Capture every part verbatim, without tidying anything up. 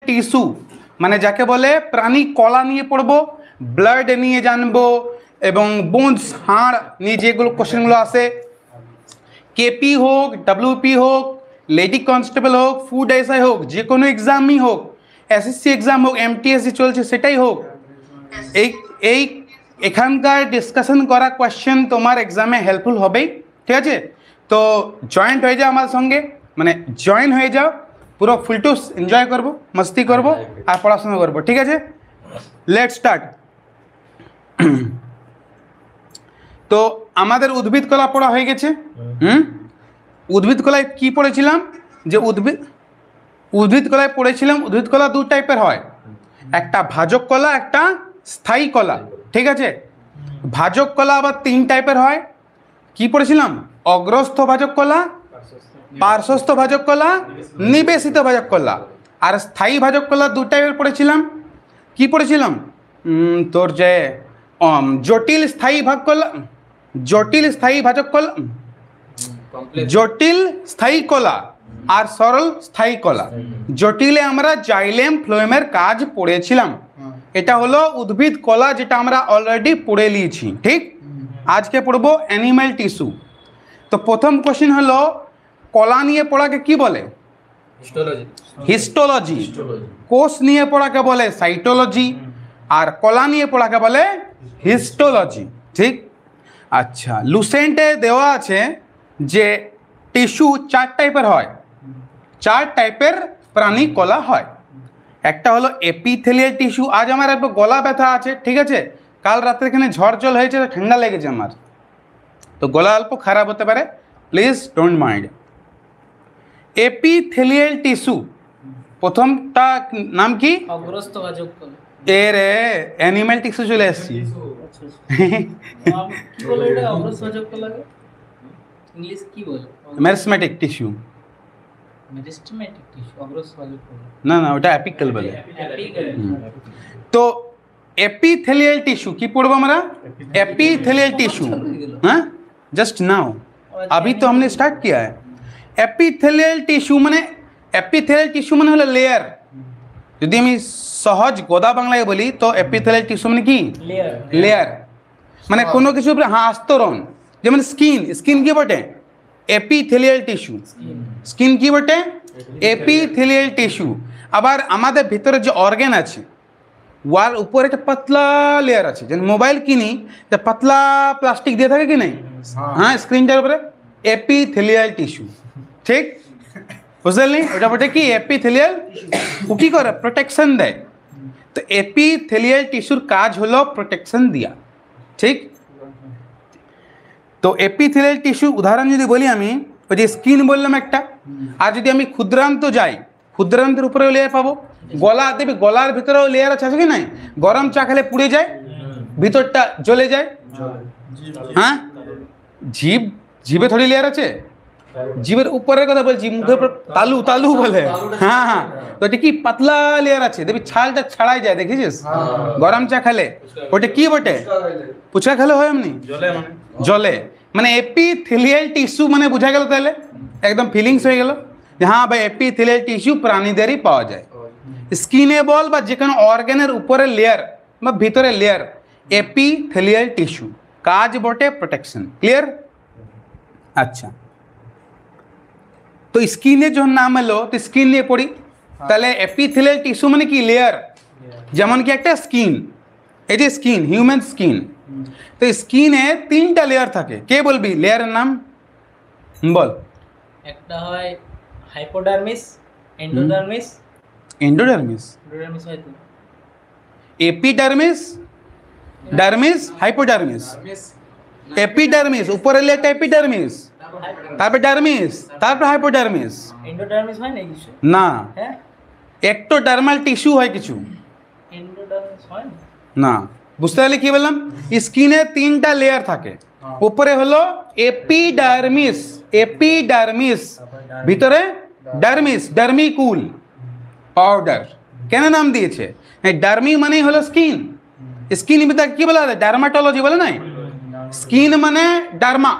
Tissue মানে যাকে বলে প্রাণী কলা নিয়ে পড়বো, ব্লাড নিয়ে জানবো এবং বোনস হাড় নিয়ে যেগুলো কোশ্চেনগুলো আসে, কেপি হোক, ডাব্লিউপি হোক, লেডি কনস্টেবল হোক, ফুড এসআই হোক, যে কোনো এক্সামই হোক, এসএসসি এক্সাম হোক, এমটিএসসি চলছে সেটাই হোক, এই এই এখানকার ডিসকাশন করা কোয়েশ্চেন তোমার এক্সামে হেল্পফুল হবেই। ঠিক আছে, তো জয়েন্ট হয়ে যাও আমার সঙ্গে, মানে জয়েন হয়ে যাও, পুরো ফুলটুস এনজয় করবো, মস্তি করবো আর পড়াশোনা করবো। ঠিক আছে, লেটস স্টার্ট। তো আমাদের উদ্ভিদ কলা পড়া হয়ে গেছে। হুম, উদ্ভিদ কলায় কি পড়েছিলাম, যে উদ্ভিদ উদ্ভিদ কলায় পড়েছিলাম উদ্ভিদ কলা দু টাইপের হয়, একটা ভাজক কলা, একটা স্থায়ী কলা। ঠিক আছে, ভাজক কলা আবার তিন টাইপের হয়, কি পড়েছিলাম, অগ্রস্থ ভাজক কলা, পার্শ্বস্থ ভাজক কলা, নিবেশিত ভাজক কলা। আর স্থায়ী ভাজক কলা দু টাইপের পড়েছিলাম, কি পড়েছিলাম, তোর যে জটিল স্থায়ী ভাগ কলা, জটিল স্থায়ী ভাজক কলা, জটিল স্থায়ী কলা আর সরল স্থায়ী কলা। জটিলে আমরা জাইলেম ফ্লোয়েমের কাজ পড়েছিলাম, এটা হলো উদ্ভিদ কলা যেটা আমরা অলরেডি পড়ে নিয়েছি। ঠিক, আজকে পড়বো অ্যানিম্যাল টিস্যু। তো প্রথম কোশ্চেন হলো কলা নিয়ে পড়াকে কি বলে, হিস্টোলজি। কোষ নিয়ে পড়াকে বলে সাইটোলজি, আর কলা নিয়ে পড়াকে বলে হিস্টোলজি। ঠিক, আচ্ছা, লুসেন্টে দেওয়া আছে যে টিস্যু চার টাইপের হয়, চার টাইপের প্রাণী কলা হয়। একটা হলো এপিথেলিয়াল টিস্যু, আজ আমার একটু গলা ব্যথা আছে, ঠিক আছে, কাল রাত্রে এখানে ঝড় জল হয়েছে, ঠান্ডা লেগেছে আমার, তো গলা অল্প খারাপ হতে পারে, please don't mind. Epithelial tissue প্রথমটা নাম কি, অগ্রস্থ ভাজক কলা। এ রে অ্যানিম্যাল টিস্যু চলে এসেছি। কি বলে এটা, অগ্রস্থ ভাজক কলাকে ইংলিশ কি বলে, মেরিস্টেমেটিক টিস্যু, মেরিস্টেমেটিক টিস্যু, অগ্রস্থ ভাজক কলা না না ওটা অ্যাপিক্যাল বলে। অ্যাপিক্যাল। তো এপিথেলিয়াল টিস্যু কি পড়বো আমরা, एपिथेलियल टिश्यू, हाँ जस्ट नाउ अभी तो हमने स्टार्ट किया है। एपिथेलियल टिश्यू माने एपिथेलियल टिश्यू माने हलो लेयर, যদি আমি সহজ গোদা বাংলায় বলি তো এপিথেলিয়াল টিস্যু মানে কি, লেয়ার। লেয়ার মানে কোনো কিছু উপরে হ্যাঁ আস্তরণ, যেমন স্কিন, স্কিন কি বটে, এপিথেলিয়াল টিস্যু। স্কিন কি বটে, এপিথেলিয়াল টিস্যু। আবার আমাদের ভিতরে যে অর্গান আছে ওয়ার উপরে একটা পাতলা লেয়ার আছে, যেন মোবাইল কিনি তা পাতলা প্লাস্টিক দিয়ে থাকে কি নাই, হ্যাঁ স্ক্রিনটার উপরে এপিথেলিয়াল টিস্যু। ঠিক বুঝলেন, ওটা বটে কি এপিথেলিয়াল, ও কি করে প্রোটেকশন দেয়। তো এপিথেলিয়াল টিস্যুর কাজ হলো প্রোটেকশন দিয়া। ঠিক, তো এপিথেলিয়াল টিস্যু উদাহরণ যদি বলি আমি, ওই যে স্কিন বললাম একটা, আর যদি আমি ক্ষুদ্রান্ত যাই, ক্ষুদ্রান্তের উপরেও লেয়ার পাবো, গলা দেবে গলার ভিতরেও লেয়ার আছে, আছে কি নাই, গরম চা খেলে পুড়ে যায়, ভিতরটা জ্বলে যায়। হ্যাঁ, জিভ, জিভে থোড়ি লেয়ার আছে, জিভের উপরের কথা বলছি, মুখের উপর তালু তালু বলে, হ্যাঁ হ্যাঁ, তো এটা কি পাতলা লেয়ার আছে, দেখবি ছালটা ছাড়াই যায়, দেখেছিস গরম চা খেলে, ওটা কি বটে, ফুচকা খেলে হয় এমনি জলে, মানে এপিথেলিয়াল টিস্যু মানে বোঝা গেল, তাহলে একদম ফিলিংস হয়ে গেল যে হ্যাঁ ভাই এপিথেলিয়াল টিস্যু প্রাণীদেরই পাওয়া যায়। স্কিনে বল বা যে কোনো অর্গানের উপরে লেয়ার বা ভিতরে লেয়ার, এপিথেলিয়াল টিস্যু, কাজ বটে প্রোটেকশন। ক্লিয়ার? আচ্ছা, তো স্কিনের যখন নাম এলো তো স্কিন নিয়ে পড়ি, তাহলে এপিথেলিয়াল টিস্যু মানে কি লেয়ার, যেমন কি একটা স্কিন, এই যে স্কিন, হিউম্যান স্কিন, তো স্কিনে তিনটা লেয়ার থাকে, কে বলবি লেয়ারের নাম বল। একটা হয় হাইপোডার্মিস, এন্ডোডার্মিস, এন্ডোডার্মিস, এন্ডোডার্মিস হয় তো, এপিডার্মিস, ডার্মিস, হাইপোডার্মিস। এপিডার্মিস উপরের লেয়ারটা এপিডার্মিস, তারপর ডার্মিস, তারপর হাইপোডার্মিস। এন্ডোডার্মিস হয় না কিছু, না হ্যাঁ একটোডার্মাল টিস্যু হয় কিছু, এন্ডোডার্মিস হয় না। না বুঝতে পারলে কি বললাম, স্কিনে তিনটা লেয়ার থাকে, উপরে হলো এপিডার্মিস, এপিডার্মিস, ভিতরে ডার্মিস, ডার্মিকুল পাউডার। কেন নাম দিয়েছে, ডার্মি মানেই হলো স্কিন, স্কিন বিদ্যা কি বলা হয়, ডার্মাটোলজি বলে নাই, স্কিন মানে ডার্মা,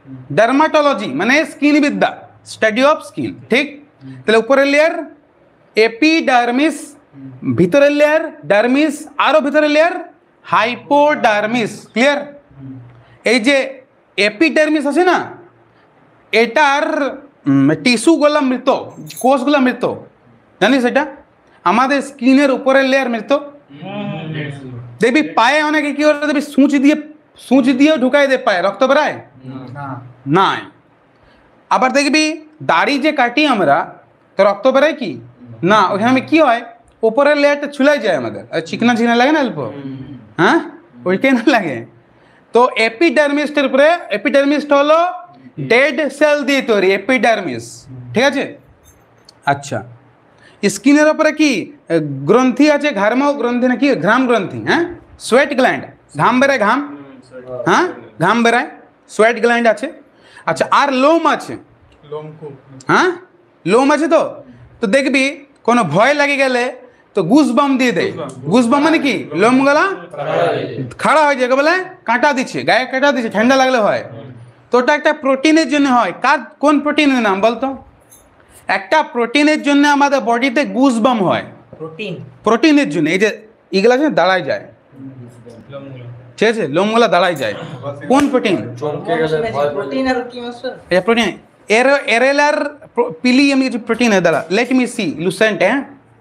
ডার্মাটোলজি মানে স্কিন বিদ্যা, স্টাডি অফ স্কিন। ঠিক, তাহলে উপরের লেয়ার এপিডার্মিস ভিতরের লেয়ার, ডার্মিস আরো ভিতরের লেয়ার হাইপোডার্মিস। ক্লিয়ার? এই যে এপিডার্মিস আছে না, এটার টিস্যুগুলো মৃত, কোষগুলো মৃত, জানিস এটা? আমাদের স্কিনের উপরের লেয়ার মৃত। দেখবি পায়ে অনেকে কি করে, দেখবি সূচ দিয়ে সূচ দিয়ে ঢুকাই দে পায়ে, রক্ত বেরায় নাই। আবার দেখবি দাড়ি যে কাটি আমরা, তো রক্ত বেরায় কি না, ওখানে আমি কি হয় উপরের লেয়ারটা ছুলাই যায় আমাদের, আর চিকনা চিকনা লাগে না অল্প, হ্যাঁ ওইটাই না লাগে। তো এপিডার্মিসটার উপরে, এপিডার্মিসটা হলো ডেড সেল দিয়ে তৈরি, এপিডার্মিস, ঠিক আছে? আচ্ছা, স্কিনের উপরে কি গ্রন্থি আছে, ঘাম গ্রন্থি না কি, ঘাম গ্রন্থি, হ্যাঁ সোয়েট গ্ল্যান্ড, ঘাম বেরায়, ঘাম, হ্যাঁ ঘাম বেরায়, সোয়েট গ্ল্যান্ড আছে। আচ্ছা, আর লোম আছে, হ্যাঁ লোম আছে। তো তো দেখবি কোনো ভয় লাগে গেলে তো গুস বাম দিয়ে দেয়। গুস বাম মানে কি, লোম গলা খাড়া হয়ে যায়, বলে কাঁটা দিচ্ছে, গায়ে কাঁটা দিচ্ছে, ঠান্ডা লাগলে হয়। তো ওটা একটা প্রোটিনের জন্য হয়। কার, কোন প্রোটিনের নাম বলতো? একটা প্রোটিনের জন্য আমাদের বডিতে গুস বাম হয়, প্রোটিন প্রোটিনের জন্য। এই যে এগুলা আছে দাঁড়ায় যায়, ঠিক আছে, লোমগুলা দাঁড়ায় যায়। কোন প্রোটিন? প্রোটিন আর কি মাস্টার? এটা প্রোটিন এর এরেলার পিলি, আমি কিছু প্রোটিন है দাঁড়া, लेट मी सी लुसेंट है,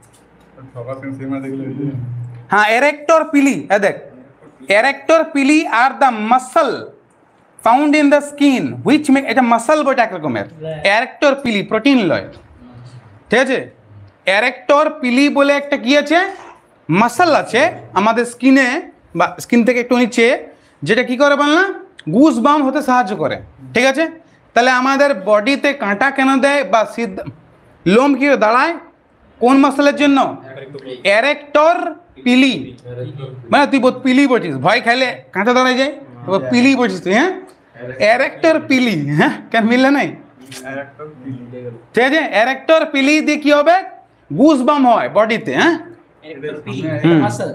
हाँ एरेक्टर पिली है, देख erector pili are the muscle found in the skin which make, এটা মাসল বটে এক রকমের, এরেক্টর পিলি প্রোটিন লয়, ঠিক আছে? এরেক্টর পিলি বলে একটা কি আছে, মাসল আছে আমাদের স্কিনে বা স্কিন থেকে একটু নিচে, যেটা কি করে বল না, গুস বাম হতে সাহায্য করে, ঠিক আছে? তাহলে আমাদের বডিতে কাঁটা কেন দেয় বা সিদ্ধ লোম কি দাঁড়ায়, কোন মাসলের জন্য? এরেক্টর পিলি। মানে তুই বহুত পিলি বলছিস, ভয় খাইলে কাঁটা দাঁড়ায় যায়, পিলি বলছিস তুই, হ্যাঁ এরেক্টর পিলি, হ্যাঁ কেন মিললে নাই, ঠিক আছে? এরেক্টর পিলি দিয়ে কি হবে, গুস বাম হয় বডিতে, হ্যাঁ মাসল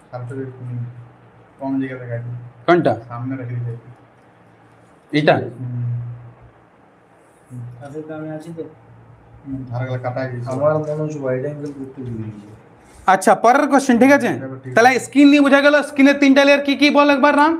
কোনটা এটা? আচ্ছা, পরের কোশ্চেন, ঠিক আছে? তাহলে স্কিন নিয়ে বোঝা গেল, স্কিনের তিনটা লেয়ার কি কি বল একবার নাম?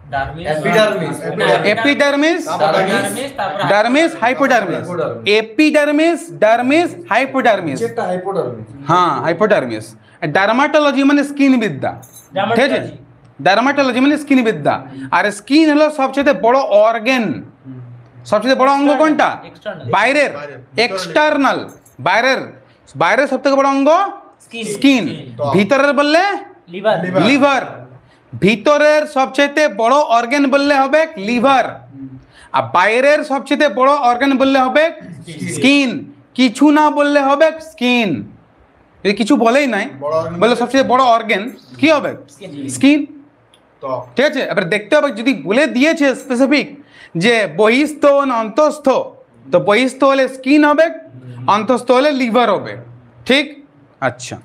Epidermis, dermis, hypodermis. Epidermis, dermis, hypodermis, হ্যাঁ হাইপোডার্মিস। ডার্মাটোলজি মানে স্কিন বিদ্যা, ঠিক আছে? ডার্মাটোলজি মানে স্কিন বিদ্যা। আর স্কিন হলো সবচেয়ে বড় অর্গান, সবচেয়ে বড় অঙ্গ কোনটা? বাইরের, এক্সটার্নাল, বাইরের, বাইরের সব থেকে বড় অঙ্গ স্কিন। ভিতরের বললে লিভার, লিভার। ভিতরের সবচেয়ে বড় অর্গান বললে হবে লিভার, আর বাইরের সবচেয়ে বড় অর্গান বললে হবে স্কিন। কিছু না বললে হবে স্কিন, যদি কিছু বলেই নাই বলে সবচেয়ে বড় অর্গান কি হবে, স্কিন, ঠিক আছে? এবার দেখতে হবে যদি বলে দিয়েছে স্পেসিফিক যে বহিস্থ না অন্তস্থ, তো বহিস্থ হলে স্কিন হবে, অন্তস্থ হলে লিভার হবে, ঠিক? আচ্ছা,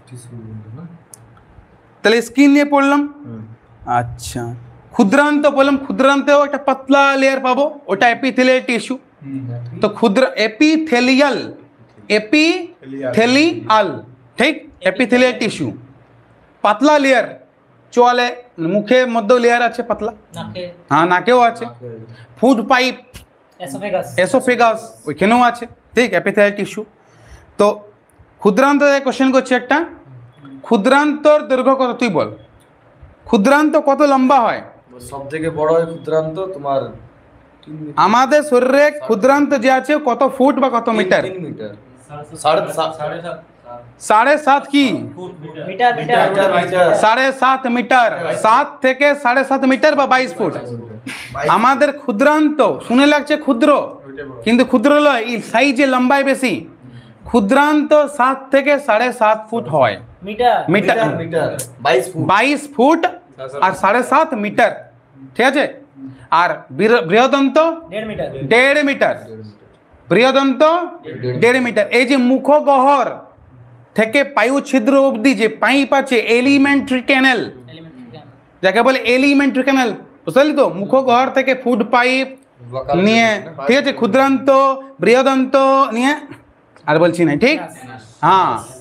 তাহলে স্কিন নিয়ে পড়লাম। আচ্ছা, ক্ষুদ্রান্ত বললাম, ক্ষুদ্রান্তেও একটা পাতলা লেয়ার পাবো, ওটা এপিথেলিয়াল টিস্যু। তো ক্ষুদ্র এপিথেলিয়াল, এপিথেলিয়াল, ঠিক, এপিথেলিয়াল টিস্যু, পাতলা লেয়ার। চোয়ালে, মুখের মধ্যে লেয়ার আছে পাতলা, হ্যাঁ নাকেও আছে। ফুড পাইপ, এসোফেগাস ওইখানেও আছে, ঠিক, এপিথেলিয়াল টিস্যু। তো ক্ষুদ্রান্ত কোশ্চেন করছি একটা, ক্ষুদ্রান্তর দৈর্ঘ্য কত তুই বল? ক্ষুদ্রান্ত কত লম্বা হয়? সব থেকে বড় হয় ক্ষুদ্রান্ত তোমার আমাদের শরীরে ক্ষুদ্রান্ত যে আছে কত ফুট বা কত মিটার? তিন মিটার, সাড়ে সাত, সাড়ে সাত কি মিটার, মিটার, সাড়ে সাত মিটার, সাত থেকে সাড়ে সাত মিটার বা বাইশ ফুট। আমাদের ক্ষুদ্রান্ত শুনে লাগছে ক্ষুদ্র, কিন্তু ক্ষুদ্র নয়, এই সাইজে লম্বায় বেশি। ক্ষুদ্রান্ত সাত থেকে সাড়ে সাত ফুট হয়, মিটার, মিটার, মিটার, বাইশ ফুট, বাইশ ফুট আর সাড়ে সাত মিটার, ঠিক আছে? আর বৃহ- বৃহদন্ত দেড় মিটার, দেড় মিটার, বৃহদন্ত দেড় মিটার। এই যে মুখগহ্বর থেকে পায়ু ছিদ্র অবধি যে পাইপ আছে, এলিমেন্টারি ক্যানেল, যাকে বলে এলিমেন্টারি ক্যানেল, বুঝলি তো? মুখগহ্বর থেকে ফুড পাইপ নিয়ে, ঠিক আছে, ক্ষুদ্রান্ত, বৃহদন্ত নিয়ে, আর বলছি না, ঠিক, হ্যাঁ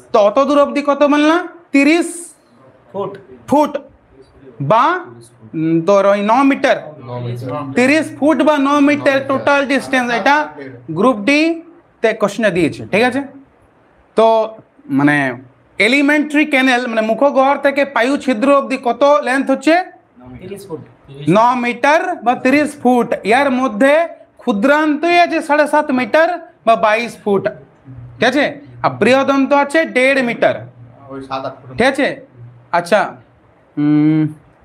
তো অত দূর অবধি কত বললাম তিরিশ ফুট ফুট বা উম, তোর ওই ন মিটার তিরিশ ফুট বা ন মিটার টোটাল ডিস্টেন্স, এটা গ্রুপ ডি তে কোশ্চেনটা দিয়েছে, ঠিক আছে। তো মানে এলিমেন্টারি ক্যানেল মানে মুখগহ্বর থেকে পায়ু ছিদ্র অবধি কত লেন্থ হচ্ছে তিরিশ ফুট ন মিটার বা তিরিশ ফুট, এর মধ্যে ক্ষুদ্রান্তই আছে সাড়ে সাত মিটার বা বাইশ ফুট, ঠিক আছে। আর বৃহদন্ত আছে দেড় মিটার, ঠিক আছে। আচ্ছা উম,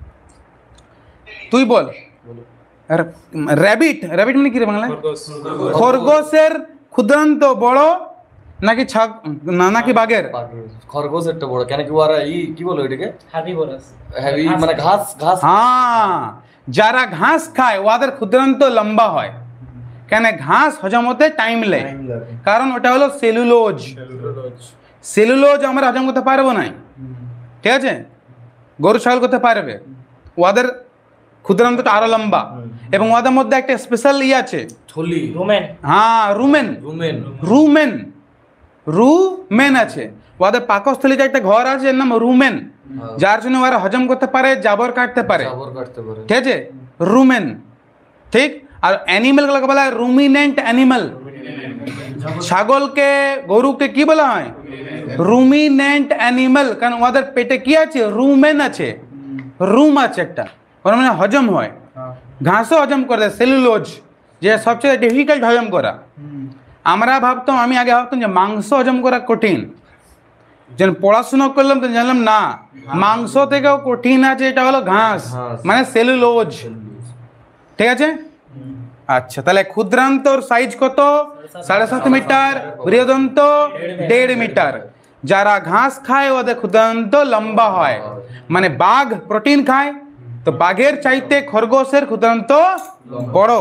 তুই বল র্যাবিট, র্যাবিট মানে কি রে বাংলায়? খরগোশের ক্ষুদ্রান্ত বড় নাকি ছাগ না নাকি বাঘের? খরগোশ একটা বড়, কেন কি ওরা ই কি বলো এটাকে হাবি বরাস হেভি মানে ঘাস ঘাস হ্যাঁ, যারা ঘাস খায় ওদের ক্ষুদ্রান্ত লম্বা হয়, কেন ঘাস হজম হতে টাইম লাগে, কারণ ওটা হলো সেলুলোজ। সেলুলোজ আমরা হজম করতে পারবো না, ঠিক আছে। গরু ছাগল করতে পারবে, ওদের ক্ষুদ্রান্তটা আরো লম্বা, এবং ওদের মধ্যে একটা স্পেশাল ই আছে, থলি রোমেন হ্যাঁ রুমেন, রুমেন রুমেন রুমেন আছে। ওদের পাকস্থলীতে একটা ঘর আছে এর নাম রুমেন, যার জন্য ওরা হজম করতে পারে, জাবর কাটতে পারে, জাবর কাটতে পারে, ঠিক আছে, রুমেন, ঠিক। আর অ্যানিমেল গুলোকে বলা হয় রুমিনেন্ট অ্যানিমাল। ছাগলকে গরুকে কি বলা হয়? রুমিনেন্ট অ্যানিমাল, কারণ ওদের পেটে কি আছে? রুমেন আছে, রুম আছে একটা, ওরা মানে হজম হয়, ঘাসও হজম করে দেয়, সেলুলোজ, যে সবচেয়ে ডিফিকাল্ট হজম করা। আমরা ভাবতাম, আমি আগে ভাবতাম যে মাংস হজম করা কঠিন, যেন পড়াশোনা করলাম তো জানলাম না, মাংস থেকেও কঠিন আছে, এটা হলো ঘাস মানে সেলুলোজ, ঠিক আছে। আচ্ছা, তাহলে ক্ষুদ্রান্তর সাইজ কত? সাড়ে সাত মিটার, বৃহদন্ত দেড় মিটার। যারা ঘাস খায় ওদের ক্ষুদ্রান্ত লম্বা হয়, মানে বাঘ প্রোটিন খায়, তো বাঘের চাইতে খরগোশের ক্ষুদ্রান্ত বড়।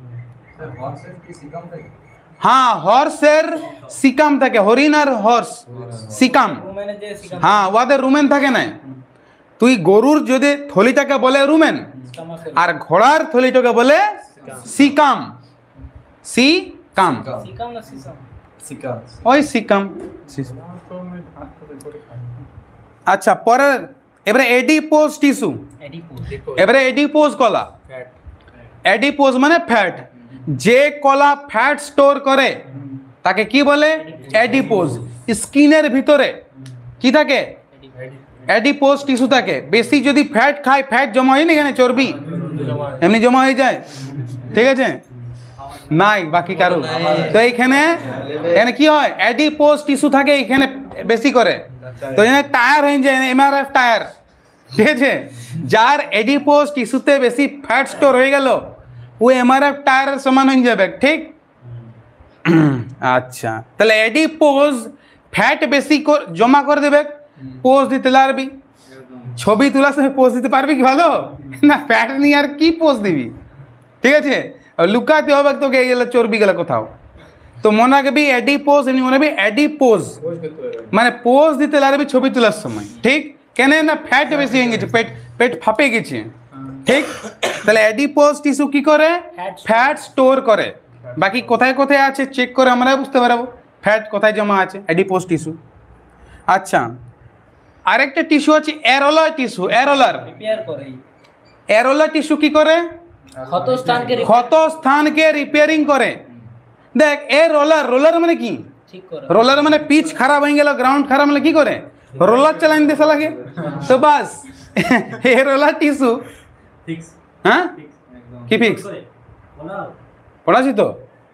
হ্যাঁ, হর্সের সিকাম থাকে, হরিণ আর হর্স সিকাম, রোমেনের যে সিকাম হ্যাঁ ওদের রুমেন থাকে না। তুই গরুর যদি থলিটাকে বলে রুমেন, আর ঘোড়ার থলিটাকে বলে সিকাম, সিকাম, সিকাম না সিসাম সিকাম ওই সিকাম। আচ্ছা, পরের এবারে এডিপোজ টিস্যু, এডিপো এবারে এডিপোজ কলা। এডিপোজ মানে ফ্যাট, যে কলা ফ্যাট স্টোর করে তাকে কি বলে? এডিপোজ। স্কিনের ভিতরে কি থাকে? এডিপোজ টিস্যু থাকে। বেশি যদি ফ্যাট খায়, ফ্যাট জমা হয় না এখানে, চর্বি এমনি জমা হয়ে যায়, ঠিক আছে, নাই বাকি কারো। তো এইখানে এখানে কি হয়? এডিপোজ টিস্যু থাকে এখানে বেশি করে, তো এখানে টায়ার হয়ে যায়, এমআরএফ টায়ার, ঠিক আছে। যার এডিপোজ টিস্যুতে বেশি ফ্যাট স্টোর হয়ে গেল, ও এমআরএফ টায়ারের সমান হয়ে যাবে, ঠিক। আচ্ছা, তাহলে এডিপোজ ফ্যাট বেশি জমা করে দেবে, পোজ দিতে পারবি। ছবি তোলার সময় পোজ দিতে পারবি কি ভালো না? ফ্যাট নিয়ে আর কি পোজ দিবি, ঠিক আছে। লুকাতে হবে তোকে গেলে চর্বি গেলে কোথাও, তো মনে রাখবি এডিপোজ, মনে রাখবি এডিপোজ মানে পোজ দিতে পারবি ছবি তোলার সময়, ঠিক। কেন না? ফ্যাট বেশি হয়ে গেছে, পেট পেট ফাঁপে গেছে, ঠিক। তাহলে এডিপোজ টিস্যু কি করে? ফ্যাট স্টোর করে। বাকি কোথায় কোথায় আছে চেক করে আমরা বুঝতে পারবো ফ্যাট কোথায় জমা আছে, এডিপোজ টিস্যু। আচ্ছা, আরেকটা টিস্যু আছে অ্যারোলার টিস্যু। অ্যারোলার রিপেয়ার করে অ্যারোলার টিস্যু কি করে? ক্ষত স্থানকে ক্ষত স্থানকে রিপেয়ারিং করে। দেখ, এ রোলার, রোলার মানে কি? ঠিক করে রোলার মানে পিচ খারাপ হয়ে গেল, গ্রাউন্ড খারাপ হলে কি করে? রোলার চালান দিতে লাগে, তো বাস এ রোলার টিস্যু। হ্যাঁ, কি ফিক্স পড়াছি তো।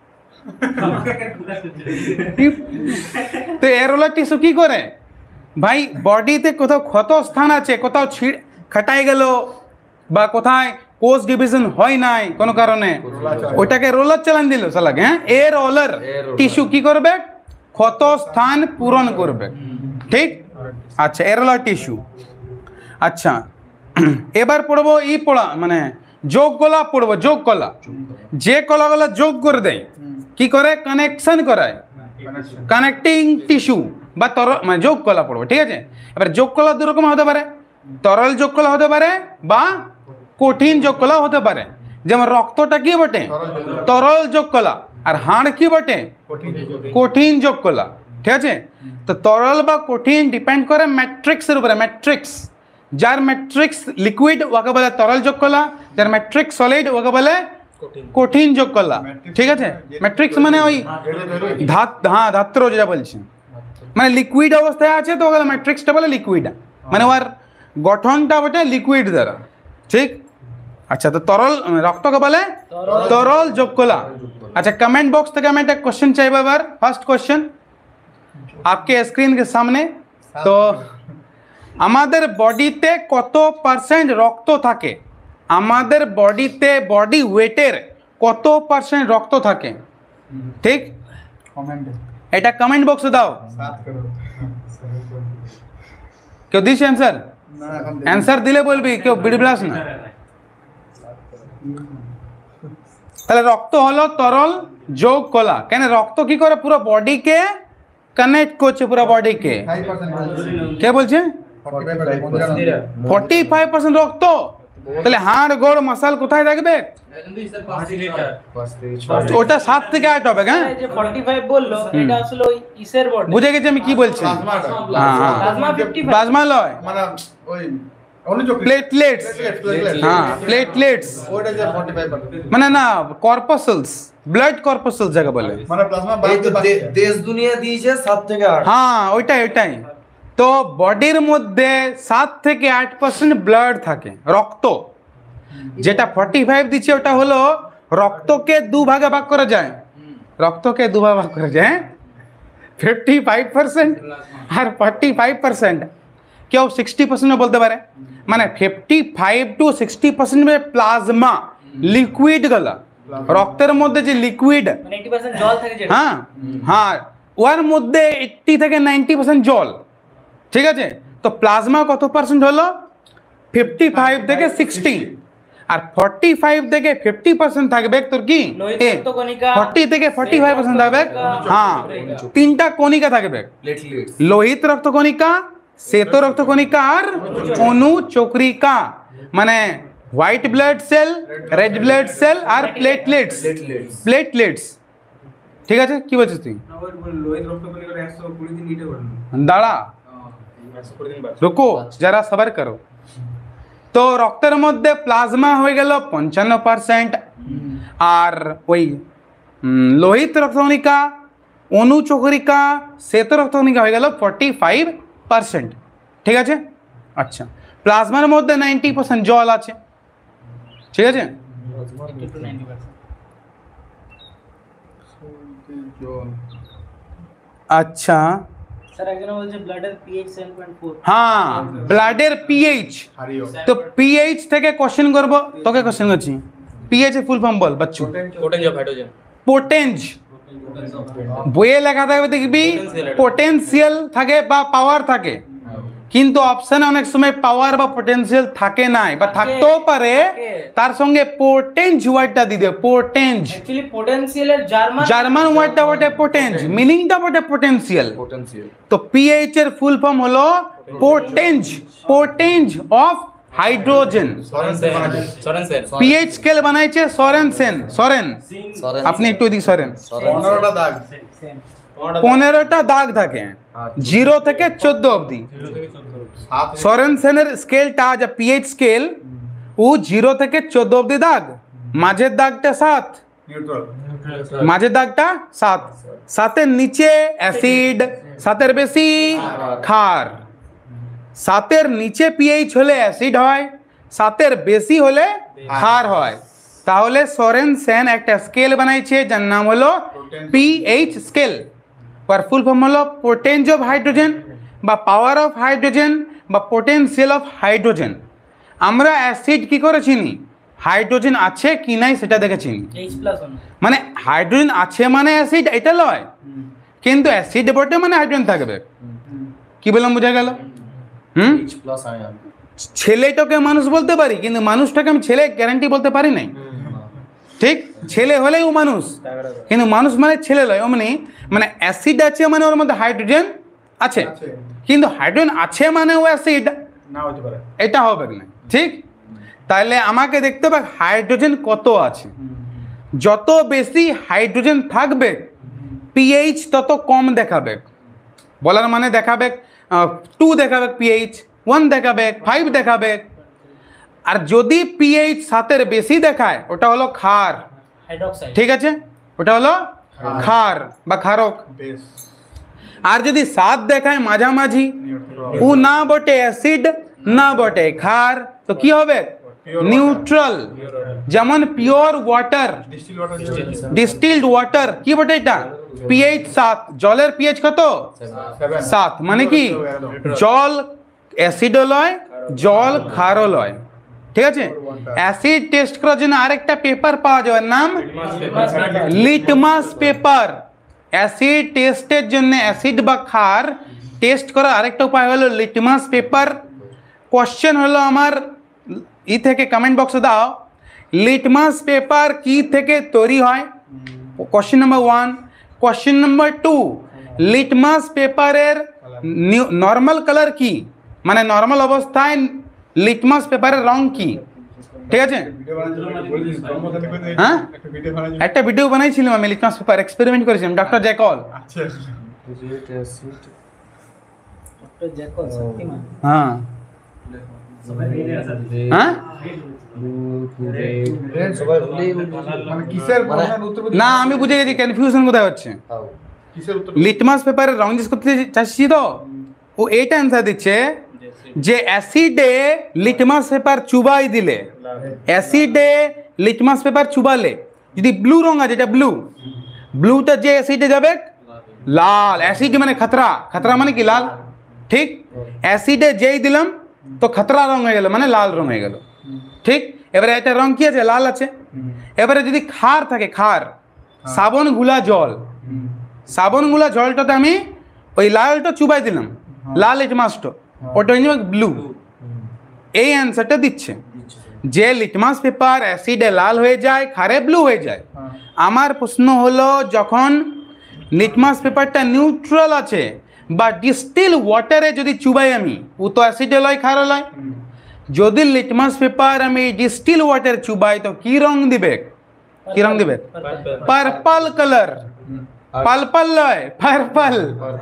তো এ রোলার টিস্যু কি করে ভাই? বডিতে কোথাও ক্ষত স্থান আছে, কোথাও ছিড় খাটাই গেল, বা কোথায় কোষ ডিভিশন হয় নাই কোনো কারণে, ওইটাকে রোলার চালান দিল সালাকে। হ্যাঁ, এ রোলার টিস্যু কি করবে? ক্ষত স্থান পূরণ করবে, ঠিক। আচ্ছা, এ রোলার টিস্যু। আচ্ছা, এবার পড়বো ই পড়া মানে যোগ কলা পড়বো। যোগ কলা, যে কলাগুলা যোগ করে দেয়, কি করে? কানেকশন করায়, কানেক্টিং টিস্যু বা তরল মানে যোগ কলা পড়বো, ঠিক আছে। এবার যোগ কলা দু রকম হতে পারে, তরল যোগ কলা হতে পারে বা কঠিন যোগ কলা হতে পারে। যেমন রক্তটা কি বটে? তরল যোগ কলা, আর হাড় কি বটে? কঠিন যোগ কলা। ঠিক আছে? তো তরল বা কঠিন ডিপেন্ড করে ম্যাট্রিক্সের উপরে। ম্যাট্রিক্স, যার ম্যাট্রিক্স লিকুইড ওকে বলে তরল যোগ কলা, যার ম্যাট্রিক্স সলিড ওকে বলে কঠিন যোগ কলা। ঠিক আছে? ম্যাট্রিক্স মানে ওই ধাত, হ্যাঁ ধাত্র যেটা বলছি, মানে লিকুইড অবস্থায় আছে তো ওগুলো ম্যাট্রিক্সটা বলে লিকুইড, মানে ওর গঠনটা বটে লিকুইড দ্বারা। ঠিক? अच्छा तो तरल रक्तকে বলে তরল যোগ কলা। अच्छा कमेंट बॉक्स থেকে আমি একটা क्वेश्चन চাইবো এবার। फर्स्ट क्वेश्चन आपके स्क्रीन के सामने। तो আমাদের বডিতে কত পার্সেন্ট রক্ত থাকে? আমাদের বডিতে বডি ওয়েটের কত পার্সেন্ট রক্ত থাকে? ঠিক, এটা কমেন্ট বক্সে দাও। কেউ দিস অ্যান্সার? অ্যান্সার দিলে বলবি, কেউ বিড়বিড়াস না। তাহলে রক্ত হলো তরল যোগ কলা। কেন রক্ত কি করে? পুরো বডিকে কানেক্ট করছে, পুরো বডিকে। কে বলছে? ফর্টি ফাইভ পার্সেন্ট রক্ত। তাহলে হাড় গোড় মাসাল কোথায় থাকবে? ওটা সাত থেকে আট হবে। হ্যাঁ বুঝে গেছি আমি কি বলছি। প্লাজমা লয় প্লেটলেটস, হ্যাঁ প্লেটলেটস মানে না কর্পাসেলস, ব্লাড কর্পাসেলস যাকে বলে। মানে প্লাজমা দেশ দুনিয়া দিয়েছে সাত থেকে আট। হ্যাঁ ওইটাই ওইটাই। তো বডির মধ্যে সাত থেকে আট পার্সেন্ট ব্লাড থাকে, রক্ত। যেটা ফর্টি ফাইভ দিচ্ছে ওটা হলো রক্তকে দু ভাগে ভাগ করা যায়, রক্তকে দু ভাগে ভাগ করা যায়, ফিফটি ফাইভ পার্সেন্ট আর ফর্টি ফাইভ পার্সেন্ট। কেউ সিক্সটি পার্সেন্ট বলতে পারে, মানে fifty five to sixty percent plasma liquid গলা, রক্তের মধ্যে যে লিকুইড, হ্যাঁ হ্যাঁ ওর মধ্যে এইটটি থেকে নাইনটি পার্সেন্ট জল। ঠিক আছে? তো প্লাজমা কত পার্সেন্ট হলো? ফিফটি ফাইভ থেকে সিক্সটি। আর ফর্টি ফাইভ থেকে ফিফটি পার্সেন্ট থাকবে তোর কি, ফর্টি থেকে ফর্টি ফাইভ পার্সেন্ট থাকবে হ্যাঁ তিনটা কণিকা থাকবে, লোহিত রক্তকণিকা, শ্বেত রক্তকণিকা আর অনুচক্রিকা। মানে white blood cell, red blood cell আর প্লেটলেটস, প্লেটলেটস। ঠিক আছে? কি বলছিস তুই? দাঁড়া রুকো যারা সবার করো। তো রক্তের মধ্যে প্লাজমা হয়ে গেল পঞ্চান্ন পার্সেন্ট, আর ওই লোহিত রক্তকণিকা, অনুচক্রিকা, শ্বেত রক্তকণিকা হয়ে গেল ফর্টি ফাইভ পার্সেন্ট। ঠিক আছে? আচ্ছা প্লাজমার মধ্যে নাইনটি পার্সেন্ট জল আছে। ঠিক আছে? আচ্ছা হ্যাঁ ব্লাডের পিএইচ। তো পিএইচ থেকে কোশ্চেন করব, তোকে কোশ্চেন করছি। পিএইচ এর ফুল ফর্ম বল বাচ্চু। পোটেন্স, বইয়ে লেখা থাকবে দেখবি পোটেনশিয়াল থাকে বা পাওয়ার থাকে, কিন্তু অপশনে অনেক সময় পাওয়ার বা পোটেনশিয়াল থাকে নাই, বা থাকতেও পারে, তার সঙ্গে পোটেন্স ওয়ার্ডটা দিয়ে দেবে। পোটেন্স অ্যাকচুয়ালি পোটেনশিয়ালের জার্মান জার্মান ওয়ার্ডটা বটে পোটেন্স, মিনিংটা বটে পোটেনশিয়াল। তো পিএইচ এর ফুল ফর্ম হলো potence, potence of hydrogen. PH scale বানাইছে সরেনসেন, সরেন আপনি একটু এদিকে সরেন। পনেরোটা দাগ, পনেরোটা দাগ থাকে জিরো থেকে চোদ্দ অবধি। সরেনসেনের স্কেলটা যা পিএইচ স্কেল, ও জিরো থেকে চোদ্দ অবধি দাগ, মাঝের দাগটা সাত, মাঝের দাগটা সাত, সাতের নিচে অ্যাসিড, সাতের বেশি ক্ষার। সাতের নিচে পিএইচ হলে অ্যাসিড হয়, সাতের বেশি হলে ক্ষার হয়। তাহলে সরেনসেন একটা স্কেল বানাইছে যার নাম হলো পিএইচ স্কেল। আর ফুল ফর্ম হলো পোটেন্স অফ হাইড্রোজেন বা পাওয়ার অফ হাইড্রোজেন বা পোটেনশিয়াল অফ হাইড্রোজেন। আমরা অ্যাসিড কি করে চিনি? হাইড্রোজেন আছে কি নাই সেটা দেখে চিনি। মানে হাইড্রোজেন আছে মানে অ্যাসিড এটা লয়, কিন্তু অ্যাসিড বটে মানে হাইড্রোজেন থাকবে। কি বললাম বুঝা গেল? হুম ছেলেটাকে মানুষ বলতে পারি, কিন্তু মানুষটাকে আমি ছেলে গ্যারান্টি বলতে পারি নাই। ঠিক, ছেলে হলেই ও মানুষ, কিন্তু মানুষ মানে ছেলে লয়। অমনি মানে অ্যাসিড আছে মানে ওর মধ্যে হাইড্রোজেন আছে, কিন্তু হাইড্রোজেন আছে মানে ও অ্যাসিড না হতে পারে, এটা হবে না। ঠিক, তাহলে আমাকে দেখতে হবে হাইড্রোজেন কত আছে। যত বেশি হাইড্রোজেন থাকবে পিএইচ তত কম দেখাবে। বলার মানে দেখাবে টু দেখাবে পিএইচ, ওয়ান দেখাবে, ফাইভ দেখাবে। আর যদি পিএইচ সাতের বেশি দেখায় ওটা হলো ক্ষার, হাইড্রোক্সাইড। ঠিক আছে, ওটা হলো ক্ষার বা ক্ষারক। আর যদি সাত দেখায় মাঝামাঝি, ও না বটে অ্যাসিড না বটে ক্ষার, তো কি হবে? নিউট্রাল। যেমন পিওর ওয়াটার, ডিস্টিলড ওয়াটার কি বটে এটা? পিএইচ সাত। জলের পিএইচ কত? সাত। মানে কি জল অ্যাসিডও লয়, জল ক্ষারও লয়, ঠিক আছে। অ্যাসিড টেস্ট করার জন্য আরেকটা পেপার পাওয়া যাবে, নাম লিটমাস পেপার। অ্যাসিড টেস্টের জন্য অ্যাসিড বা ক্ষার টেস্ট করার আরেকটা উপায় হলো লিটমাস পেপার। কোশ্চেন হলো আমার ই থেকে কমেন্ট বক্সে দাও, লিটমাস পেপার কি থেকে তৈরি হয়? Question number one. Question number two, litmus পেপারের নর্মাল কালার কি, মানে নর্মাল অবস্থায় লিটমাস পেপারের রং কি, ঠিক আছে। হ্যাঁ, একটা ভিডিও বানাইছিলাম আমি লিটমাস পেপার, এক্সপেরিমেন্ট করেছিলাম, doctor Jackal. Doctor Jackal Shaktimaan. হ্যাঁ হ্যাঁ সবাই ভুলেই না, আমি বুঝে গেছি কনফিউশন কোথায় হচ্ছে। লিটমাস পেপারের রং জিজ্ঞেস করতে চাচ্ছি তো, ও এইটা অ্যান্সার দিচ্ছে যে অ্যাসিডে লিটমাস পেপার চুবাই দিলে, অ্যাসিডে লিটমাস পেপার চুবালে যদি ব্লু রং আছে, এটা ব্লু, ব্লুটা যে অ্যাসিডে যাবে লাল। অ্যাসিড মানে খতরা, খতরা মানে কি লাল, ঠিক। অ্যাসিডে যেই দিলাম তো খতরা রং হয়ে গেল, মানে লাল রং হয়ে গেল, ঠিক। এবারে এটা রং কি আছে? লাল আছে। এবারে যদি ক্ষার থাকে, ক্ষার, সাবন গুলা জল, সাবন গুলা জলটাতে আমি ওই লালটা চুবাই দিলাম, লাল লিটমাসটা, ওটা হয়ে যাবে ব্লু। এই অ্যান্সারটা দিচ্ছে যে লিটমাস পেপার অ্যাসিডে লাল হয়ে যায়, ক্ষারে ব্লু হয়ে যায়। আমার প্রশ্ন হলো, যখন লিটমাস পেপারটা নিউট্রাল আছে বা ডিস্টিল ওয়াটারে যদি চুবাই আমি, ও তো অ্যাসিডে লয়, ক্ষারে লয়। যদি লিটমাস পেপার আমি ডিস্টিল ওয়াটার চুবাই তো কি রং দিবে? কি রং দিবে? Purple colour. পার্পল লয়, পার্পল,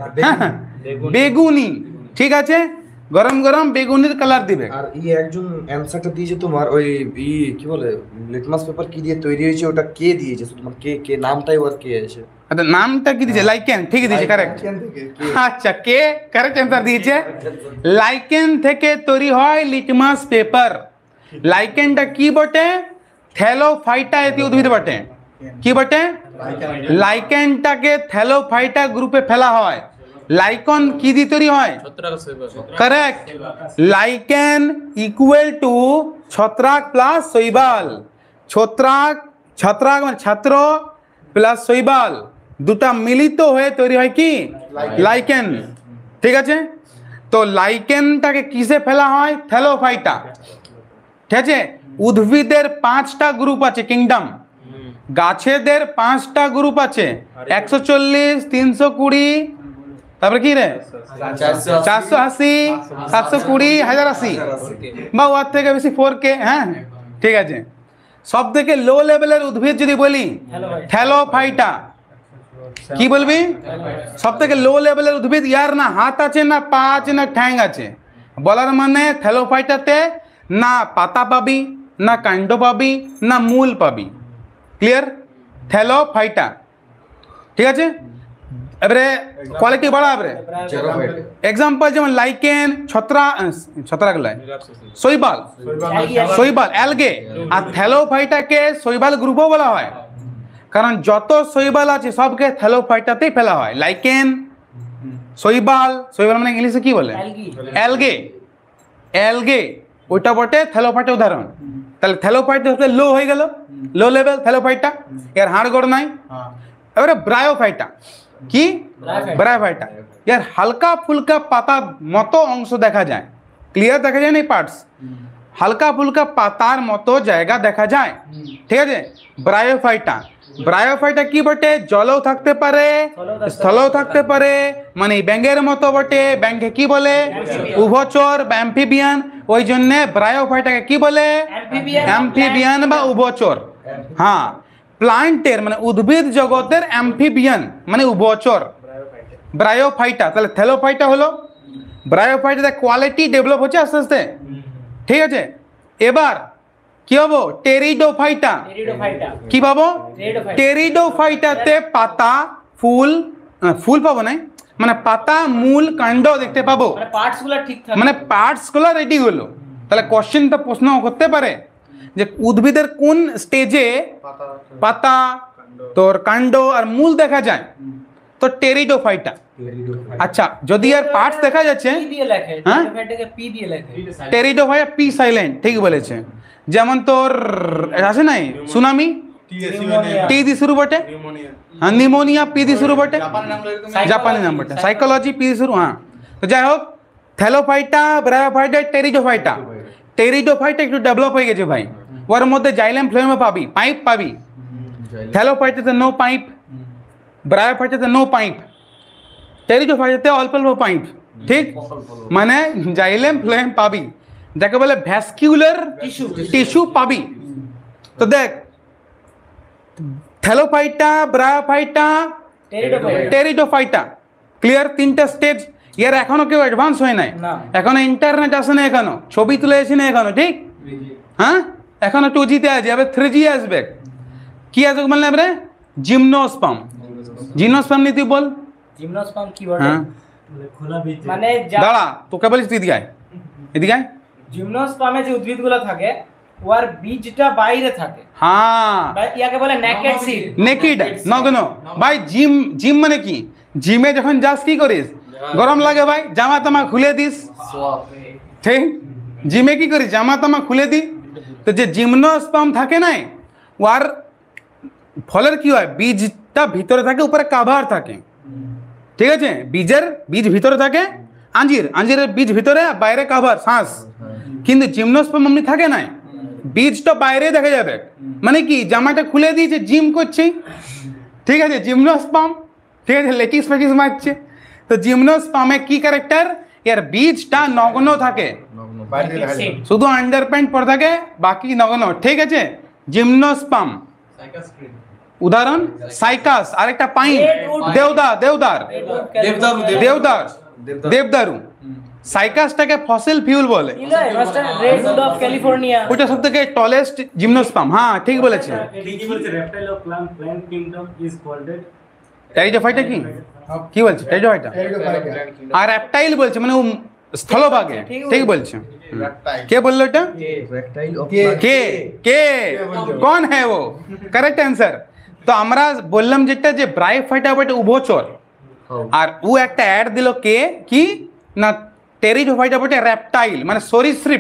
বেগুনি, ঠিক আছে। গরম গরম বেগুনির কালার দিবে। আর ই একজন অ্যানসারটা দিয়েছে তোমার ওই ই কি বলে লিটমাস পেপার কি দিয়ে তৈরি হয়েছে, ওটা কে দিয়েছে? তোমার কে কে নামটাই ওর কে আছে? আচ্ছা, নামটা কি দিয়েছে? লাইকেন, ঠিকই দিয়েছে, কারেক্ট। আচ্ছা, কে কারেক্ট অ্যান্সার দিয়েছে। লাইকেন থেকে তৈরি হয় লিটমাস পেপার। লাইকেনটা কি বটে? থ্যালোফাইটা জাতীয় উদ্ভিদ বটে। কি বটে? লাইকেনটাকে থ্যালোফাইটা গ্রুপে ফেলা হয়। লাইকন কি দিয়ে তৈরি হয়? কারেক্ট। লাইকেন ইকুয়াল টু ছত্রাক প্লাস শৈবাল। ছত্রাক, ছত্রাক মানে ছাত্র প্লাস শৈবাল, দুটা মিলিত হয়ে তৈরি হয় কি? লাইকেন, ঠিক আছে। তো লাইকেনটাকে কিসে ফেলা হয়? থ্যালোফাইটা, ঠিক আছে। উদ্ভিদের পাঁচটা গ্রুপ আছে, কিংডম। গাছেদের পাঁচটা গ্রুপ আছে, একশো চল্লিশ, তিনশো কুড়ি, তারপরে কি রে, চারশো আশি, সাতশো কুড়ি, হাজার আশি বা ওর থেকে বেশি ফোর কে। হ্যাঁ, ঠিক আছে। সব থেকে লো লেভেলের উদ্ভিদ যদি বলি, থ্যালোফাইটা। কি বলবি? সব থেকে লো লেভেলের উদ্ভিদ, ইয়ার না হাত আছে, না পা আছে, না ঠ্যাং আছে। বলার মানে থ্যালোফাইটাতে না পাতা পাবি, না কাণ্ড পাবি, না মূল পাবি। ক্লিয়ার? থ্যালোফাইটা, ঠিক আছে। এবারে কোয়ালিটি বাড়া, এবারে এক্সাম্পল যেমন লাইকেন, ছত্রা, ছত্রাক লয়, শৈবাল, শৈবাল, অ্যালগে। আর থ্যালোফাইটাকে শৈবাল গ্রুপও বলা হয়, কারণ যত শৈবাল আছে সবকে থ্যালোফাইটাতেই ফেলা হয়। লাইকেন, শৈবাল, শৈবাল মানে ইংলিশে কি বলে? অ্যালগে, অ্যালগে, ওইটা বটে থ্যালোফাইটা উদাহরণ। তাহলে থ্যালোফাইটা হচ্ছে লো হয়ে গেল, লো লেভেল থ্যালোফাইটা, এর হাড় গোড় নাই। এবারে ব্রায়োফাইটা। কি? ব্রায়োফাইটা, এর হালকা ফুলকা পাতার মতো অংশ দেখা যায়। ক্লিয়ার দেখা যায় না এই পার্টস? হালকা ফুলকা পাতার মতো জায়গা দেখা যায়, ঠিক আছে। ব্রায়োফাইটা, ব্রায়োফাইটা কি বটে? জলেও থাকতে পারে, স্থলেও থাকতে পারে, মানে ব্যাঙের মতো বটে। ব্যাঙকে কি বলে? উভচর বা অ্যাম্ফিবিয়ান। ওই জন্য ব্রায়োফাইটাকে কি বলে? অ্যাম্ফিবিয়ান বা উভচর। হ্যাঁ, প্লান্টের মানে উদ্ভিদ জগতের অ্যাম্ফিবিয়ান মানে উভচর, ব্রায়োফাইটা, তাহলে থ্যালোফাইটা হলো ব্রায়োফাইটাতে কোয়ালিটি ডেভেলপ হচ্ছে আস্তে আস্তে, ঠিক আছে। এবার কি হবো, টেরিডোফাইটা, টেরিডোফাইটা কি পাবো, টেরিডোফাইটা। টেরিডোফাইটাতে পাতা ফুল আহ, ফুল পাবো না, মানে পাতা মূল কাণ্ড দেখতে পাবো, মানে পার্টস গুলো ঠিক থাকে, মানে পার্টস গুলো রেডি হলো। তাহলে কোশ্চেনটা প্রশ্ন করতে পারে যে উদ্ভিদের কোন স্টেজে পাতা তোর কাণ্ড আর মূল দেখা যায়, তো টেরিডোফাইটা। আচ্ছা যদি আর পার্টস দেখা যাচ্ছে, পি দিয়ে লেখে, হ্যাঁ? টেরিডোফাইটাকে পি দিয়ে লেখে। টেরিডোফাইটা পি সাইলেন্ট, ঠিক বলেছে। যেমন তোর আছে নাই সুনামি, টি দিয়ে শুরু বটে, হ্যাঁ নিউমোনিয়া পি দিয়ে শুরু বটে, জাপানি নাম বটে, সাইকোলজি পি দিয়ে শুরু, হ্যাঁ। তো যাই হোক থ্যালোফাইটা, ব্রায়োফাইটা, টেরিডোফাইটা, টেরিডোফাইটা একটু ডেভেলপ হয়ে গেছে ভাই, ওর মধ্যে জাইলেম ফ্লোয়েম পাবি, পাইপ পাবি। থ্যালোফাইটাতে নো পাইপ, ব্রায়োফাইটাতে নো পাইপ, টেরিডোফাইটাতে অল্প অল্প পাইপ, ঠিক, মানে জাইলেম ফ্লোয়েম পাবি, যাকে বলে ভ্যাসকিউলার টিস্যু টিস্যু পাবি। তো দেখ thallophyta, bryophyta, pteridophyta pteridophyta, clear, তিনটা স্টেজ। এর এখনো কেউ অ্যাডভান্স হয় নাই, না। এখনো ইন্টারনেট আসে না, এখনো ছবি তুলে আসে না এখনো, ঠিক, হ্যাঁ এখনো টু জিতে আছে, এবার থ্রি জি আসবে। কি আসবে বললে এবারে, জিমনোস্পাম, জিমনোস্পাম নিয়ে তুই বল। জিমনোস্পার্ম কি বলে, হ্যাঁ মানে যা দাঁড়া তোকে বলিস তুই এদিকে আয়, এদিকে আয়। জিমনোস্পার্মে যে উদ্ভিদগুলো থাকে ওর বীজটা বাইরে থাকে, হ্যাঁ বা ইয়াকে বলে নেকেড সিড। নেকিড, নগ্ন। ভাই জিম, জিম মানে কি, জিমে যখন যাস কি করিস, গরম লাগে ভাই, জামা তামা খুলে দিস, ঠিক, জিমে কি করিস, জামা তামা খুলে দি। তো যে জিমনোস্পার্ম থাকে নাই, ওর ফলের কি হয়, বীজটা ভিতরে থাকে, উপরে কাভার থাকে, ঠিক আছে, বীজের বীজ ভিতরে থাকে, আঞ্জির আঞ্জিরের বীজ ভিতরে, বাইরে কাভার শ্বাস। কিন্তু জিমনোস্পার্ম এমনি থাকে নাই, বীজটা বাইরে দেখা যাবে, মানে কি জামাটা খুলে দিয়েছে, জিম করছে, ঠিক আছে, জিমনোস্পার্ম, ঠিক আছে, লেটিস ফেটিস মারছে। তো জিমনোস্পার্মে কি ক্যারেক্টার, এর বীজটা নগ্ন থাকে, শুধু আন্ডার প্যান্ট পরে থাকে, বাকি নগ্ন, ঠিক আছে, জিমনোস্পার্ম। উদাহরণ সাইকাস, আরেকটা পাইন, দেওদার, দেওদার, দেওদার, দেবদারু। সাইকাসটাকে ফসিল ফিউল বলে, রেডউড অফ ক্যালিফোর্নিয়া, ওটা সব থেকে টলেস্ট জিমনোস্পার্ম, হ্যাঁ ঠিক বলেছে। reptile of plant plant kingdom is called it pteridophyta কি কি বলছে, টেরিডোফাইটা আর রেপটাইল বলছে, মানে ও স্থলভাগে, ঠিক বলছে। কে বললো এটা, কে কে কোন হ্যাঁ ও, কারেক্ট অ্যান্সার। তো আমরা বললাম যেটা যে ব্রায়োফাইটা ওটা উভচর, আর ও একটা অ্যাড দিল কে কি না, টেরিডোফাইটা ওটা রেপটাইল মানে সরীসৃপ।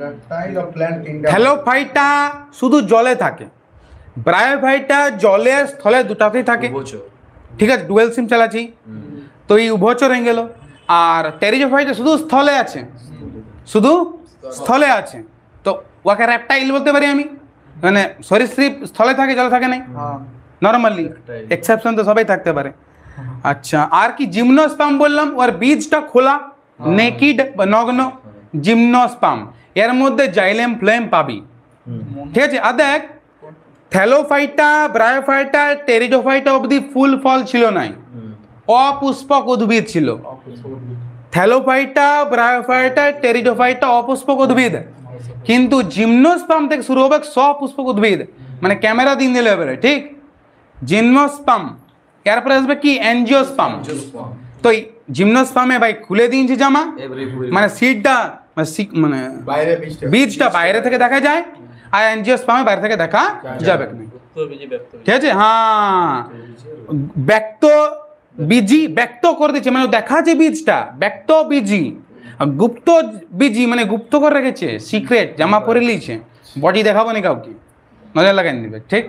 থ্যালোফাইটা শুধু জলে থাকে, ব্রায়োফাইটা জলে স্থলে দুটাতেই থাকে, ঠিক আছে, ডুয়েল সিম চালাচ্ছি, তো এই উভচর হয়ে গেল। আর টেরিডোফাইটা শুধু স্থলে আছে, শুধু স্থলে আছে, তো ওকে রেপটাইল বলতে পারি আমি, মানে সরীসৃপ স্থলে থাকে, জলে থাকে নাই নর্মালি, এক্সেপশন তো সবাই থাকতে পারে। আচ্ছা আর কি, জিমনোস্পার্ম বললাম, ওর বীজটা খোলা, নেকিড বা নগ্ন, জিমনোস্পার্ম, এর মধ্যে জাইলেম ফ্লেম পাবি, ঠিক আছে। আর দেখ থ্যালোফাইটা, ব্রায়োফাইটা, টেরিডোফাইটা অবধি ফুল ফল ছিল নাই, অপুষ্পক উদ্ভিদ ছিল। থ্যালোফাইটা, ব্রায়োফাইটা, টেরিডোফাইটা অপুষ্পক উদ্ভিদ, কিন্তু জিমনোস্পার্ম থেকে শুরু হবে সপুষ্পক উদ্ভিদ, মানে ক্যামেরা দিন দিলে এবারে, ঠিক, জিমনোস্পার্ম, এরপরে আসবে কি অ্যাঞ্জিওস্পার্ম। তো জিমনোস্পার্মে ভাই খুলে দিয়েছি জামা, মানে সিডটা মানে বীজটা বাইরে থেকে দেখা যায়, আর অ্যাঞ্জিওস্পার্মে বাইরে থেকে দেখা যাবে না, ঠিক আছে। হ্যাঁ ব্যক্ত বীজি, ব্যক্ত করে দিচ্ছে, মানে দেখা যে বীজটা ব্যক্ত বীজি, গুপ্ত বীজি মানে গুপ্ত করে রেখেছে, সিক্রেট জামা পরে নিয়েছে, বডি দেখাবো না কাউকে, নজর লাগাই দিবে, ঠিক।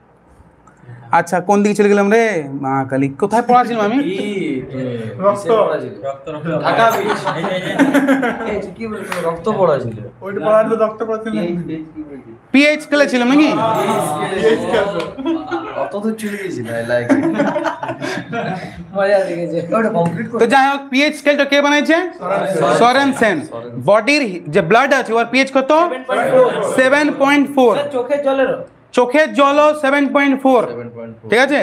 আচ্ছা কোন দিকে চলে গেলাম রে, মা কালী, কোথায় পড়াছিলাম আমি, পিএইচ স্কেলে ছিলাম নাকি, তো যাই হোক পিএইচ স্কেলটা কে বানাইছে, সরেনসেন। বডির যে ব্লাড আছে ওর পিএইচ কত, সেভেন পয়েন্ট ফোর, চোখের জলের চোখের জলও সেভেন পয়েন্ট ফোর, ঠিক আছে।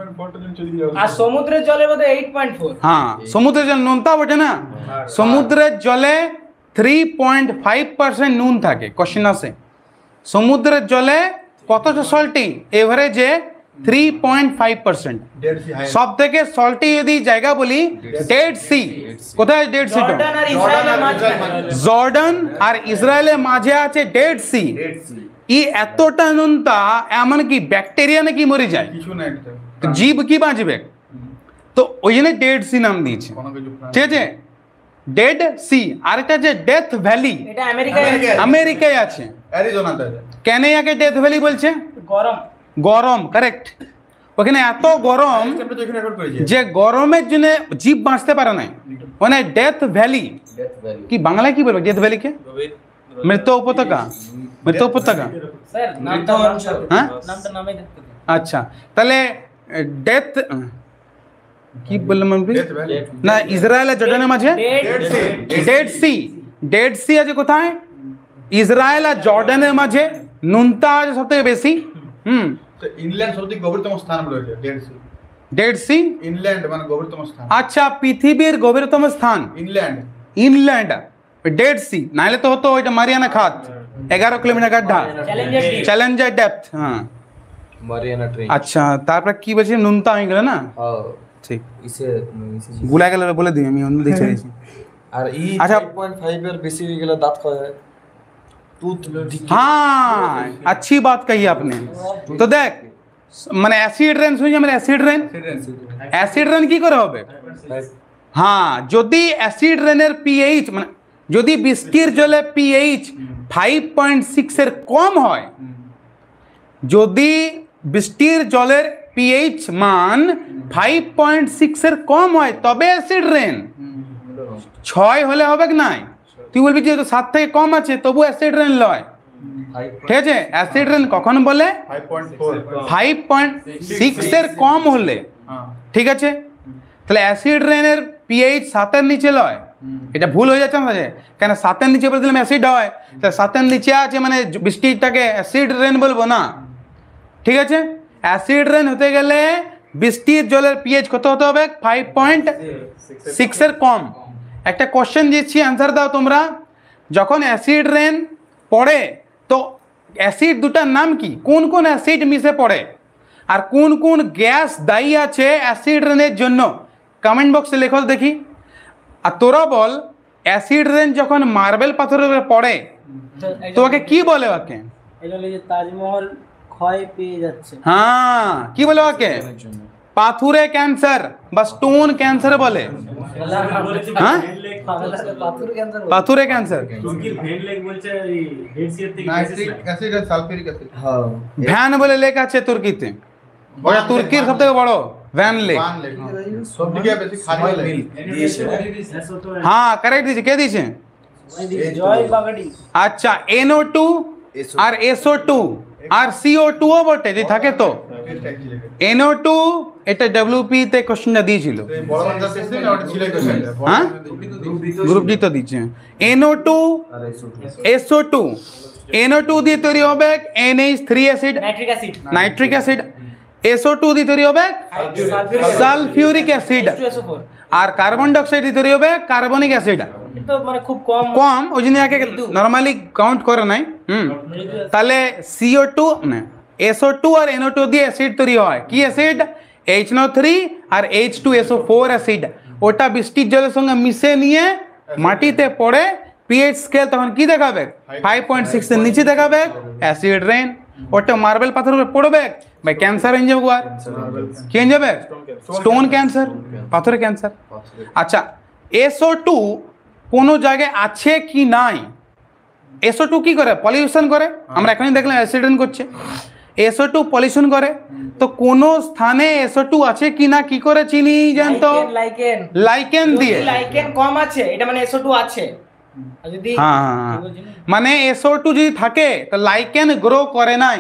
আর সমুদ্রের জলের মধ্যে এইট পয়েন্ট ফোর। হ্যাঁ, সমুদ্রের জল নুনতা বটে না, সমুদ্রের জলে থ্রি পয়েন্ট ফাইভ পার্সেন্ট নুন থাকে। কোশ্চেন আসে সমুদ্রের জলে কতটা salty, average three point five percent. সব থেকে সল্টি যদি জায়গা বলি ডেড সি। কোথায় ডেড সি? জর্ডান আর ইসরায়েলের মাঝখানে। জর্ডান আর ইসরায়েলের মাঝে আছে ডেড সি। ই এতটা নুনতা এমনকি ব্যাকটেরিয়া নাকি মরে যায়, তো জীব কি বাঁচবে, তো ওই জন্য ডেড সি নাম দিয়েছে, ঠিক আছে। Dead C. আর এটা যে ডেথ ভ্যালি, এটা আমেরিকায় আছে। আমেরিকায় আছে, অ্যারিজোনাতে। কেন ইয়াকে ডেথ ভ্যালি বলছে? গরম। গরম, কারেক্ট। ওখানে এত গরম যে গরমের জন্য জীব বাঁচতে পারে না, মানে ডেথ ভ্যালি। কি বাংলায় কি বলবো ডেথ ভ্যালিকে? মৃত্যু উপত্যকা, মৃত্যু উপত্যকা। স্যার নামটা হ্যাঁ নামটা নামে দেখতে দিন। আচ্ছা, তাহলে ডেথ কি বললাম আমি? না, ইসরায়েল আর জর্ডানের মাঝে ডেড সি। ডেড সি আছে কোথায়? ইসরায়েল আর জর্ডানের মাঝে। নুনতা আছে সব থেকে বেশি। হুম, ইংল্যান্ড সবথেকে গভীরতম স্থান রয়েছে Dead Sea. Dead Sea England মানে গভীরতম স্থান। আচ্ছা, পৃথিবীর গভীরতম স্থান ইংল্যান্ড। ইনল্যান্ড ডেড সি, নাহলে তো হতো ওইটা মারিয়ানা খাত, এগারো কিলোমিটার গাড্ডা, চ্যালেঞ্জার ডিপ। Challenger depth. হ্যাঁ, মারিয়ানা ট্রেন। আচ্ছা, তারপর কি বলছি? নুনতা হয়ে গেল না, হ্যাঁ, ঠিক। ইসে ইসে গুলা গেল বলে দিই, আমি অন্য দিকে চলেছি। আর ই আচ্ছা। ফাইভ পয়েন্ট ফাইভ এর বেশি হয়ে গেলে দাঁত ক্ষয়, টুথ ডিকে। हाँ, अच्छी बात कही आपने। तो देख মানে অ্যাসিড রেন শুনছি, মানে অ্যাসিড রেন, অ্যাসিড রেন কি করে হবে? হ্যাঁ, যদি অ্যাসিড রেনের পিএইচ মানে যদি বৃষ্টির জলে পিএইচ ফাইভ পয়েন্ট সিক্স এর কম হয়, যদি বৃষ্টির জলের পিএইচ মান ফাইভ পয়েন্ট সিক্স এর কম হয় তবে অ্যাসিড রেন। ছয় হলে হবে কি নাই? তুই বলবি যে সাত থেকে কম আছে তবু অ্যাসিড রেন লয়, ঠিক আছে। অ্যাসিড রেন কখন বলে? Five point four. Five point six এর কম হলে, হ্যাঁ। ঠিক আছে। তাহলে অ্যাসিড রেনের পিএইচ সাতের নিচে লয়, এটা ভুল হয়ে যাচ্ছে আমাদের, কেন সাতের নিচে বলে দিলাম অ্যাসিড হয়, তাহলে সাতের নিচে আছে মানে বৃষ্টিটাকে অ্যাসিড রেন বলবো না, ঠিক আছে। অ্যাসিড রেন হতে গেলে বৃষ্টির জলের পিএইচ কত হতে হবে? ফাইভ পয়েন্ট সিক্স এর কম। একটা কোশ্চেন দিচ্ছি, অ্যান্সার দাও তোমরা। যখন অ্যাসিড রেন পড়ে তো অ্যাসিড দুটার নাম কি? কোন কোন অ্যাসিড মিশে পড়ে আর কোন কোন গ্যাস দায়ী আছে অ্যাসিড রেনের জন্য? কমেন্ট বক্সে লেখো দেখি। আর তোরা বল, অ্যাসিড রেন যখন মার্বেল পাথরের উপরে পড়ে তোমাকে কি বলে ওকে? এটা হলো যে তাজমহল ক্ষয় পেয়ে যাচ্ছে। হ্যাঁ, কি বলে ওকে? পাথুরে ক্যান্সার বা স্টোন ক্যান্সার বলে। হ্যাঁ, পাথর ক্যান্সার। পাথুরে ক্যান্সার। তুর্কির ভেন লেক বলছে এই ডেড সি এর থেকে নাইট্রিক অ্যাসিড আর সালফিউরিক অ্যাসিড। হ্যাঁ, ভ্যান বলে লেক আছে তুর্কিতে, ওটা তুর্কির সব থেকে বড় ভ্যান লেক। One leg. সব দিকে বেশি খালি লেক। দিয়েছে। হ্যাঁ, কারেক্ট দিয়েছে। কে দিয়েছে? জয় বাগাডি। আচ্ছা, এনও টু আর এসও টু আর সিও টু ও বটে যদি থাকে তো। এনও টু এটা ডব্লিউপি তে কোশ্চেনটা দিয়েছিল। এই বড় বান্দার টেস্টে না ওটা ছিল কোশ্চেনটা। হ্যাঁ, গ্রুপ ডি তো দিচ্ছে। এনও টু আর এসো এসও টু, এনও টু দিয়ে তৈরি হবে N H three acid, nitric acid. Nitric acid. S O two দিয়ে তৈরি হবে sulphuric acid, S O four. আর কার্বন ডাইঅক্সাইড দিয়ে তৈরি হবে কার্বনিক অ্যাসিড। কিন্তু মানে খুব কম। কম, ওই জন্য একে নর্মালি কাউন্ট করে নাই। হুম, তাহলে সিও টু না এসও টু আর এনও টু দিয়ে অ্যাসিড তৈরি হয়। কি অ্যাসিড? এইচ নো থ্রি আর H two S O four acid. ওটা বৃষ্টির জলের সঙ্গে মিশে নিয়ে মাটিতে পড়ে পিএইচ স্কেল তখন কি দেখাবে? ফাইভ পয়েন্ট সিক্স এর নিচে দেখাবে, অ্যাসিড রেন। ওটা মার্বেল পাথরের উপরে পড়বে ভাই, ক্যান্সার হয়ে যাবে। আর কি হয়ে যাবে? স্টোন ক্যান্সার, পাথরের ক্যান্সার। আচ্ছা, এসও টু কোনো জায়গায় আছে কি নাই? এসও টু কি করে? পলিউশন করে। আমরা এখনই দেখলাম অ্যাসিড রেন করছে। এসও টু পলিউশন করে, তো কোন স্থানে এসও টু আছে কি না কি করে চিনি জানতো? লাইকেন। লাইকেন দিয়ে। লাইকেন কম আছে, এটা মানে এস ও টু আছে। আর যদি হ্যাঁ হ্যাঁ, হ্যাঁ। মানে এসও টু যদি থাকে তো লাইকেন গ্রো করে নাই,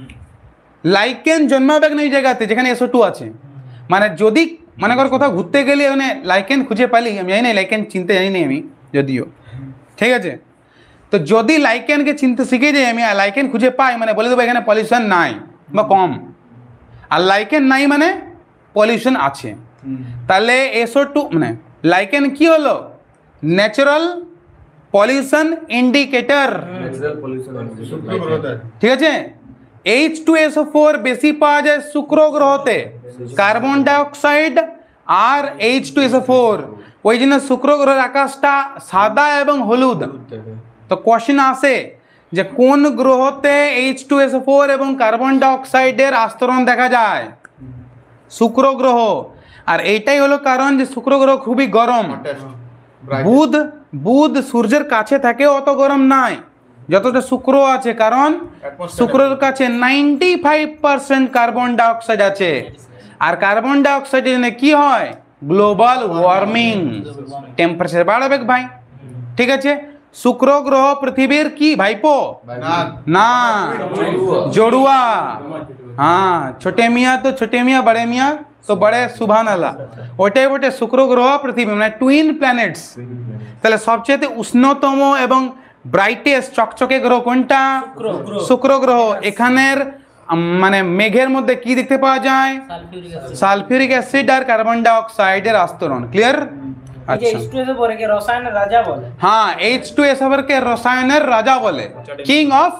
লাইকেন জন্মাবে না ওই জায়গাতে যেখানে এসও টু আছে। মানে যদি মনে কর কোথাও ঘুরতে গেলে মানে লাইকেন খুঁজে পালি, আমি জানি না লাইকেন চিনতে জানি না আমি যদিও, ঠিক আছে। তো যদি লাইকেনকে চিনতে শিখে যাই আমি, লাইকেন খুঁজে পাই মানে বলে দেবো এখানে পলিউশন নাই। বা কম, আর লাইকেন নাই মানে পলিউশন আছে। তাহলে এসও টু মানে লাইকেন কি হলো? Natural pollution indicator, natural pollution শুক্র গ্রহতে ঠিক আছে। H two S O four বেশি পাওয়া যায় শুক্র গ্রহতে, কার্বন ডাইঅক্সাইড আর H two S O four, ওই জন্য শুক্র গ্রহের আকাশটা সাদা এবং হলুদ। তো কোশ্চেন আসে যে কোন গ্রহতে H two S O four এবং কার্বন ডাইঅক্সাইডের আস্তরণ দেখা যায়? শুক্র গ্রহ। আর এইটাই হলো কারণ যে শুক্র গ্রহ খুবই গরম। টেস্ট বুধ বুধ সূর্যের কাছে থাকে, অত গরম নাই যতটা শুক্র আছে, কারণ শুক্রের কাছে ninety five percent carbon dioxide আছে। আর কার্বন ডাইঅক্সাইডের জন্য কি হয়? গ্লোবাল ওয়ার্মিং, টেম্পারেচার বাড়াবে ভাই, ঠিক আছে। শুক্র গ্রহ পৃথিবীর কি ভাইপো? না না, জড়ুয়া। হ্যাঁ, ছোটে মিয়া তো ছোটে মিয়া, বড়ে মিয়া তো বড়ে সুবহান আল্লাহ। ওটাই বটে শুক্র গ্রহ পৃথিবী মানে টুইন প্ল্যানেটস। তাহলে সবচেয়ে উষ্ণতম এবং ব্রাইটেস্ট চকচকে গ্রহ কোনটা? শুক্র গ্রহ। এখানের উম, মানে মেঘের মধ্যে কি দেখতে পাওয়া যায়? Sulphuric acid. সালফিউরিক অ্যাসিড আর কার্বন ডাইঅক্সাইডের আস্তরণ। ক্লিয়ার? এই যে আচ্ছা, H two S O four কে রসায়নের রাজা বলে। হ্যাঁ, এইচ টু এস কে রসায়নের রাজা বলে, কিং অফ।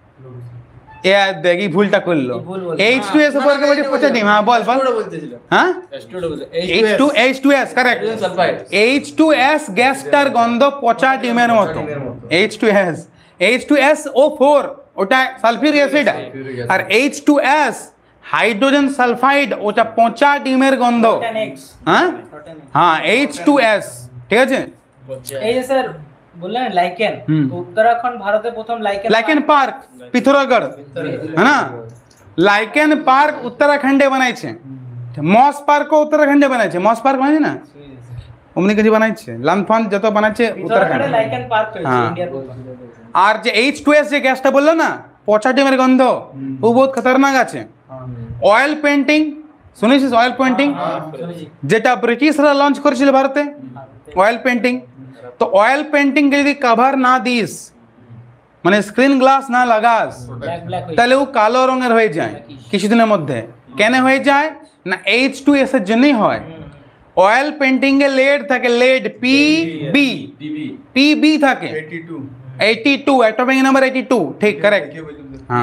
এ দেখি ভুলটা করলো, ভুল বললো। এইচ টু এস কে বলছে পচাডিম। হ্যাঁ বল বল। হ্যাঁ, H two H two S correct. H two S গ্যাসটার গন্ধ পচা ডিমের মতো। H two S H two S O four ওটা সালফিউরিক অ্যাসিড, আর H two S hydrogen sulphide ওটা পচা ডিমের গন্ধ। Ten X. হ্যাঁ হ্যাঁ, এইচ টু এস, ঠিক আছে। এই যে স্যার বললেন লাইকেন, হুম। উত্তরাখণ্ড ভারতে প্রথম লাইকেন লাইকেন পার্ক পিথোরাগড়, है ना। লাইকেন পার্ক উত্তরাখণ্ডে বানাইছে। মস পার্কও উত্তরাখণ্ডে বানাইছে। মস পার্ক বানাইছে না, অমনি কিছু বানাইছে। লামফান যত বানাইছে উত্তরাখণ্ডে উত্তরাখণ্ডে। লাইকেন পার্ক হয়েছে হ্যাঁ। ইন্ডিয়ার প্রথম। আর যে এইচ টু এস যে গ্যাসটা বললো না পচা ডিমের গন্ধ, ও বহুত খতরনাক আছে। অয়েল পেন্টিং শুনেছিস? অয়েল পেন্টিং যেটা ব্রিটিশরা লঞ্চ করেছিল ভারতে, অয়েল পেন্টিং। তো অয়েল পেন্টিং কে যদি কভার না দিস, মানে স্ক্রিন গ্লাস না লাগাস, ব্ল্যাক ব্ল্যাক হয়েছে। তাহলে ও কালো রঙের হয়ে যায় কিছুদিনের মধ্যে। কেন হয়ে যায় না? এইচ টু এস এর জন্যই হয়। অয়েল পেন্টিং এ লেড থাকে, lead P B P B থাকে eighty two eighty two, atomic number eighty two, ঠিক কারেক্ট। हाँ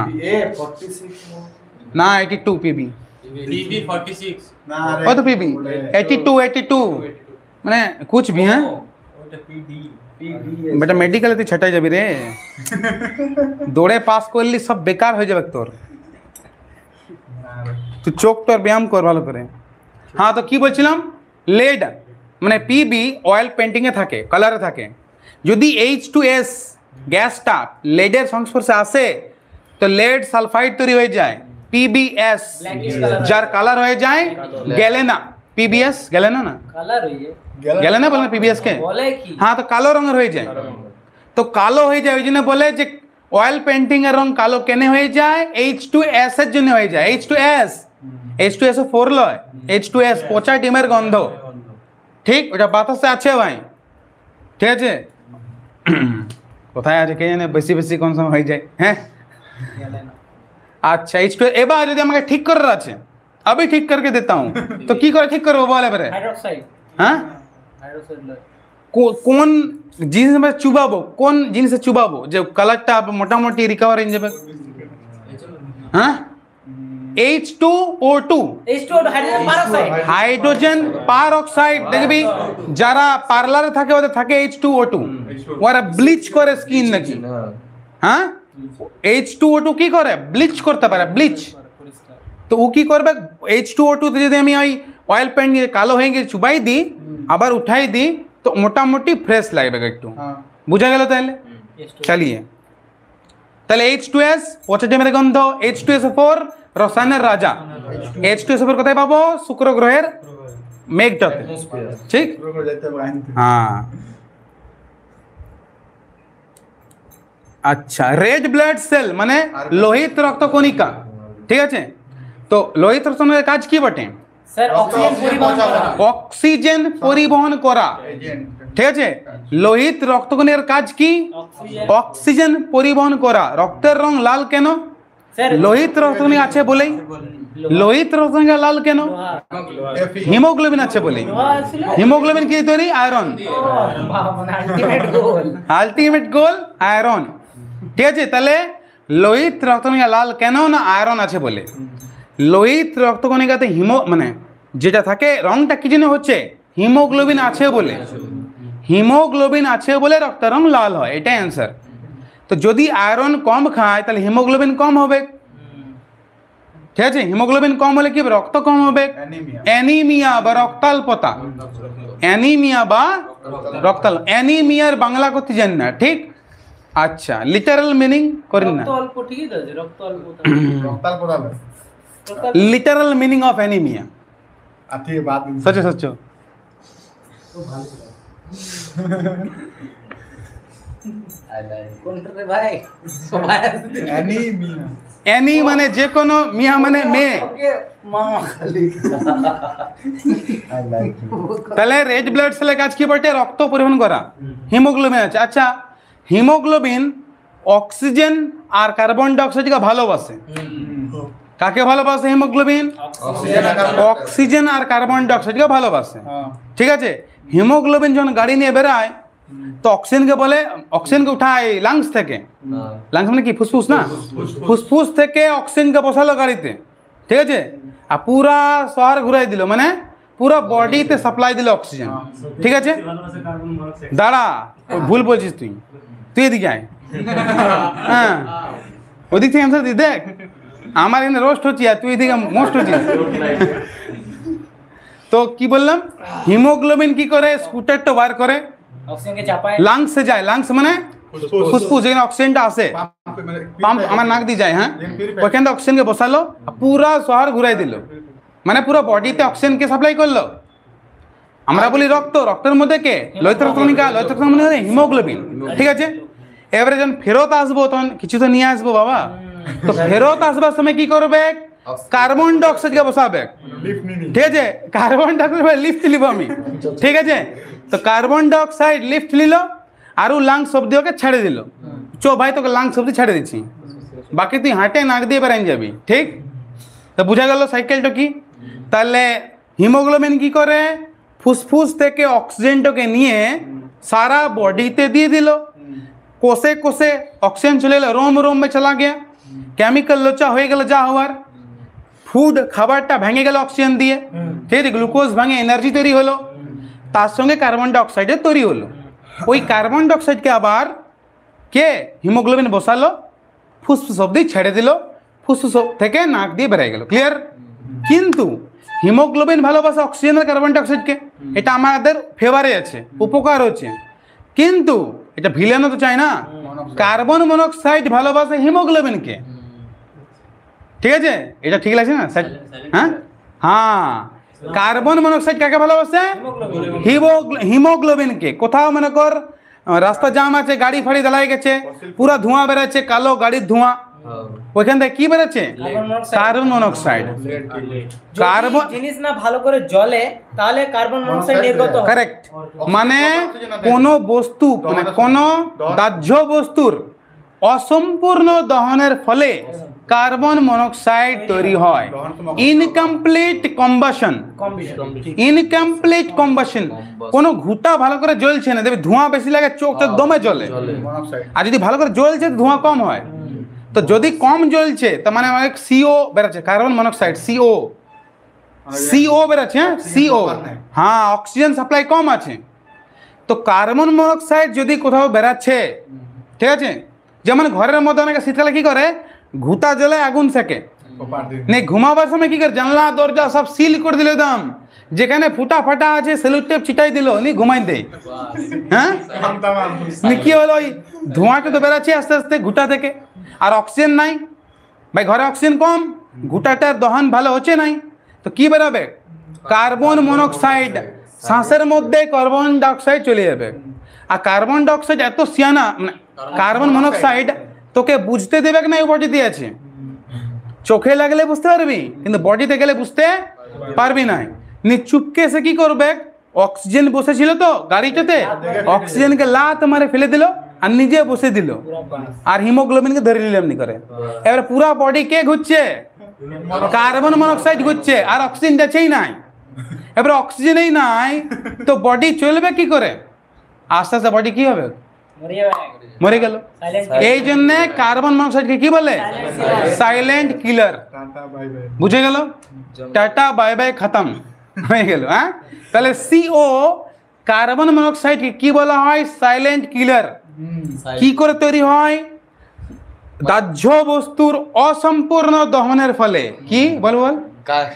ना eighty two P B P B forty six না वो तो P B eighty two eighty two মানে कुछ भी हैं ওটা পিডি বেটা মেডিকেল তুই ছটাই যাবি রে দৌড়ে পাস করলি সব বেকার হয়ে যাবে তোর তুই চোখ তোর ব্যায়াম কর ভালো করে হ্যাঁ তো কি বলছিলাম লেড মানে পিবি অয়েল পেন্টিং এ থাকে কালারে থাকে যদি এইচ টু এস গ্যাসটা লেডের সংস্পর্শে আসে তো লেড সালফাইড তৈরি হয়ে যায় পিবিএস যার কালার হয়ে যায় গ্যালেনা পিবিএস গ্যালেনা না কালার হয়ে গ্যালেনা বলে পিবিএস কে বলে কি হ্যাঁ তো কালো রঙের হয়ে যায় তো কালো হয়ে যায় ওই জন্য বলে যে অয়েল পেন্টিং এর রং কালো কেনে হয়ে যায় এইচ টু এস এর জন্য হয়ে যায় H two S H two S O four লয় এইচ টু এস পচা ডিমের গন্ধ ঠিক ওটা বাতাসে আছে ভাই ঠিক আছে কোথায় আছে কে জানে বেশি বেশি কোন সময় হয়ে যায় হ্যাঁ अच्छा এইচ টু এবার যদি আমাকে ঠিক করার আছে अभी ठीक करके देता हूँ तो কি করে ঠিক করবো বল এবারে হাইড্রোক্সাইড হ্যাঁ হাইড্রোক্সাইড লয় কো- কোন জিনিস আমরা চুবাবো কোন জিনিসে চুবাবো যে কালারটা মোটামুটি রিকভার হয়ে যাবে হ্যাঁ H two O two H two hydrogen peroxide hydrogen peroxide দেখবি যারা পার্লারে থাকে ওদের থাকে এইচ টু ও টু ওরা ব্লিচ করে স্কিন নাকি হ্যাঁ এইচ টু ও টু কি করে ব্লিচ করতে পারে ব্লিচ তো ও কি করবে এইচ টু ও টু তে যদি আমি ওই অয়েল পেন্ট কালো হয়ে গিয়ে চুবাই দিই আবার উঠাই দিই তো মোটামুটি ফ্রেশ লাগবে একটু বুঝা গেল তাহলে চালিয়ে তাহলে এইচ টু এস পচা ডিমের গন্ধ এইচ টু এস ফোর রসায়নের রাজা এইচ টু এস ফোর কোথায় পাবো শুক্র গ্রহের মেঘটাতে ঠিক হ্যাঁ আচ্ছা রেড ব্লাড সেল মানে লোহিত রক্তকণিকা ঠিক আছে তো লোহিত রক্তকণিকার কাজ কি বটে স্যার অক্সিজেন পরিবহন করা অক্সিজেন পরিবহন করা ঠিক আছে লোহিত রক্তকণিকার কাজ কি অক্সিজেন অক্সিজেন পরিবহন করা রক্তের রং লাল কেন স্যার লোহিত রক্তকণিকা আছে বলেই লোহিত রক্তকণিকা লাল কেন লোহা Fe. হিমোগ্লোবিন আছে বলেই লোহা ছিল হিমোগ্লোবিন কি তৈরি আয়রন মানে ultimate goal ultimate goal iron ঠিক আছে তাহলে লোহিত রক্তকণিকা লাল কেন না আয়রন আছে বলে লোহিত রক্তকণিকাতে হিমো মানে যেটা থাকে রংটা কি জন্য হচ্ছে হিমোগ্লোবিন আছে বলে হিমোগ্লোবিন আছে বলে রক্তের রং লাল হয় এটাই অ্যান্সার তো যদি আয়রন কম খায় তাহলে হিমোগ্লোবিন কম হবে ঠিক আছে হিমোগ্লোবিন কম হলে কি হবে? রক্ত কম হবে Anemia. অ্যানিমিয়া বা রক্তাল্পতা অ্যানিমিয়া বা রক্তাল অ্যানিমিয়ার বাংলা করতে জানি না ঠিক আচ্ছা লিটারাল মিনিং করেন না রক্ত অল্প ঠিকই তো আছে রক্ত অল্প রক্তাল পড়াবে লিটারাল মিনিং অফ অ্যানিমিয়া আতি বাত সচ্চ সচ্চ কোনটা রে ভাই সবাই আসছে অ্যানিমিয়া অ্যানি মানে যে কোনো মিয়া মানে মেয়ে ওকে মামা খালি তাহলে রেড ব্লাড সেলের কাজ কি বটে রক্ত পরিবহন করা হিমোগ্লোবিন আছে আচ্ছা হিমোগ্লোবিন অক্সিজেন আর কার্বন ডাইঅক্সাইডকে ভালোবাসে কাকে ভালোবাসে হিমোগ্লোবিন অক্সিজেন আর কার্বন ডাইঅক্সাইডকে ভালোবাসে ঠিক আছে হিমোগ্লোবিন যখন গাড়ি নিয়ে বেরোয় তো অক্সিজেনকে বলে অক্সিজেনকে উঠায় লাংস থেকে লাংস মানে কি ফুসফুস না ফুসফুস থেকে অক্সিজেনকে বসালো গাড়িতে ঠিক আছে আর পুরা শহর ঘুরাই দিল মানে পুরো বডিতে সাপ্লাই দিল অক্সিজেন ঠিক আছে ভালোবাসে কার্বন মনোক্সাইড দাঁড়া ওই ভুল বলছিস তুই তুই এদিকে আয় হ্যাঁ ওদিক থেকে অ্যান্সার দি দেখ আমার এখানে রোস্ট হচ্ছি আর তুই এদিকে মোস্ট হচ্ছিস তো কি বললাম হিমোগ্লোবিন কি করে স্কুটারটা বার করে অক্সিজেনকে চাপায় লাংসে যায় লাংস মানে ফুসফুস যেখানে অক্সিজেনটা আসে পাম্প মানে পাম্প আমার নাক দিয়ে যায় হ্যাঁ ওইখান থেকে অক্সিজেনকে বসালো আর পুরা শহর ঘুরাই দিল মানে পুরো বডিতে অক্সিজেনকে সাপ্লাই করলো আমরা বলি রক্ত রক্তের মধ্যে কে লোহিত রক্তকণিকা লোহিত রক্তকণিকা মানে হিমোগ্লোবিন ঠিক আছে এবারে যখন ফেরত আসবো তখন কিছু তো নিয়ে আসবো বাবা তো ফেরত আসবার সময় কি করবে কার্বন ডাইঅক্সাইডকে বসাবে লিফট নিনি ঠিক আছে কার্বন ডাইঅক্সাইড লিফট নিব আমি ঠিক আছে তো কার্বন ডাইঅক্সাইড লিফট নিল আর লাংস অব্দি ওকে ছেড়ে দিল চো ভাই তোকে লাংস অব্দি ছেড়ে দিচ্ছি বাকি তুই হাঁটে নাক দিয়ে বেরাই যাবি ঠিক তো বুঝা গেল সাইকেলটা কি তাহলে হিমোগ্লোবিন কি করে ফুসফুস থেকে অক্সিজেনটাকে নিয়ে সারা বডিতে দিয়ে দিল কোষে কোষে অক্সিজেন চলে এলো रोम रोम में चला गया কেমিক্যাল লোচা হয়ে গেল যা হওয়ার ফুড খাবারটা ভেঙে গেল অক্সিজেন দিয়ে ঠিক আছে গ্লুকোজ ভেঙে এনার্জি তৈরি হলো তার সঙ্গে কার্বন ডাইঅক্সাইডের তৈরি হলো ওই কার্বন ডাইঅক্সাইডকে আবার কে হিমোগ্লোবিন বসালো ফুসফুস অব্দি ছেড়ে দিল ফুসফুস থেকে নাক দিয়ে বেরিয়ে গেল ক্লিয়ার কিন্তু হিমোগ্লোবিন ভালোবাসে অক্সিজেন আর কার্বন ডাইঅক্সাইডকে এটা আমাদের ফেভারে আছে উপকার হচ্ছে কিন্তু এটা ভিলেনও তো চাই না কার্বন মনোক্সাইড ভালোবাসে হিমোগ্লোবিনকে ঠিক আছে এটা ঠিক লাগছে না স্যার হ্যাঁ হ্যাঁ কার্বন মনোক্সাইড কাকে ভালোবাসে হিমোগ্লোবিনকে কোথাও মনে কর রাস্তা জাম আছে গাড়ি ফাড়ি দাঁড়ায় গেছে পুরা ধোঁয়া বেরোচ্ছে কালো গাড়ির ধোঁয়া ওইখান থেকে কি বেরোচ্ছে কার্বন মনোক্সাইড কার্বন জিনিস না ভালো করে জ্বলে তাহলে কার্বন মনোক্সাইড নির্গত হয় কারেক্ট মানে কোন বস্তু মানে কোন দাহ্য বস্তুর অসম্পূর্ণ দহনের ফলে কার্বন মনোক্সাইড তৈরি হয় ইনকমপ্লিট কম্বাশন ইনকমপ্লিট কম্বাশন কোনো ঘুটা ভালো করে জ্বলছে না দেখবে ধোঁয়া বেশি লাগে চোখটা দমে জ্বলে মনোক্সাইড আর যদি ভালো করে জ্বলছে ধোঁয়া কম হয় তো যদি কম জ্বলছে তার মানে অনেক সিও বেরোচ্ছে কার্বন মনোক্সাইড সিও সিও বেরোচ্ছে হ্যাঁ সিও হ্যাঁ অক্সিজেন সাপ্লাই কম আছে তো কার্বন মনোক্সাইড যদি কোথাও বেরাচ্ছে ঠিক আছে যেমন ঘরের মধ্যে অনেকে শীতকালে কি করে ঘুতা জ্বলে আগুন সেকে কপার দিন নেই ঘুমাবার সময় কি করে জানলা দরজা সব সিল করে দিল একদম যেখানে ফুটা ফাটা আছে সেলুট টেপ ছিটাই দিল নি ঘুমাই দেয় হ্যাঁ তামাম নি কি হলো ওই ধোঁয়াটা তো বেরাচ্ছে আস্তে আস্তে ঘুটা থেকে আর অক্সিজেন নাই ভাই ঘরে অক্সিজেন কম ঘুটাটার দহন ভালো হচ্ছে নাই তো কি বেরোবে কার্বন মনোক্সাইড শ্বাসের মধ্যে কার্বন ডাইঅক্সাইড চলে যাবে আর কার্বন ডাইঅক্সাইড এত সিয়ানা মানে কার্বন মনোক্সাইড তোকে বুঝতে দেবে না এই বডিতে আছে চোখে লাগলে বুঝতে পারবি কিন্তু বডিতে গেলে বুঝতে পারবি না নি চুপকে সে কি করবে অক্সিজেন বসেছিল তো গাড়িটাতে অক্সিজেনকে লাত মারে ফেলে দিল আর নিজে বসে দিল पूरा पास আর হিমোগ্লোবিনকে ধরে নিলাম নি করে এবারে পুরা বডি কে ঘুরছে কার্বন মনোক্সাইড ঘুরছে আর অক্সিজেন যাচ্ছেই নাই এবারে অক্সিজেনই নাই তো বডি চলবে কি করে আস্তে আস্তে বডি কি হবে मरिया बैग মরে গেল साइलेंट এই জন্য কার্বন মনোক্সাইডকে কি বলে silent killer tata bye bye বুঝে গেল টাটা বাই বাই খতম হয়ে গেল হ্যাঁ তাহলে সিও কার্বন মনোক্সাইডকে কি বলা হয় সাইলেন্ট কিলার কি করে তৈরি হয় দাহ্য বস্তুর অসম্পূর্ণ দহনের ফলে কি বল বল কা-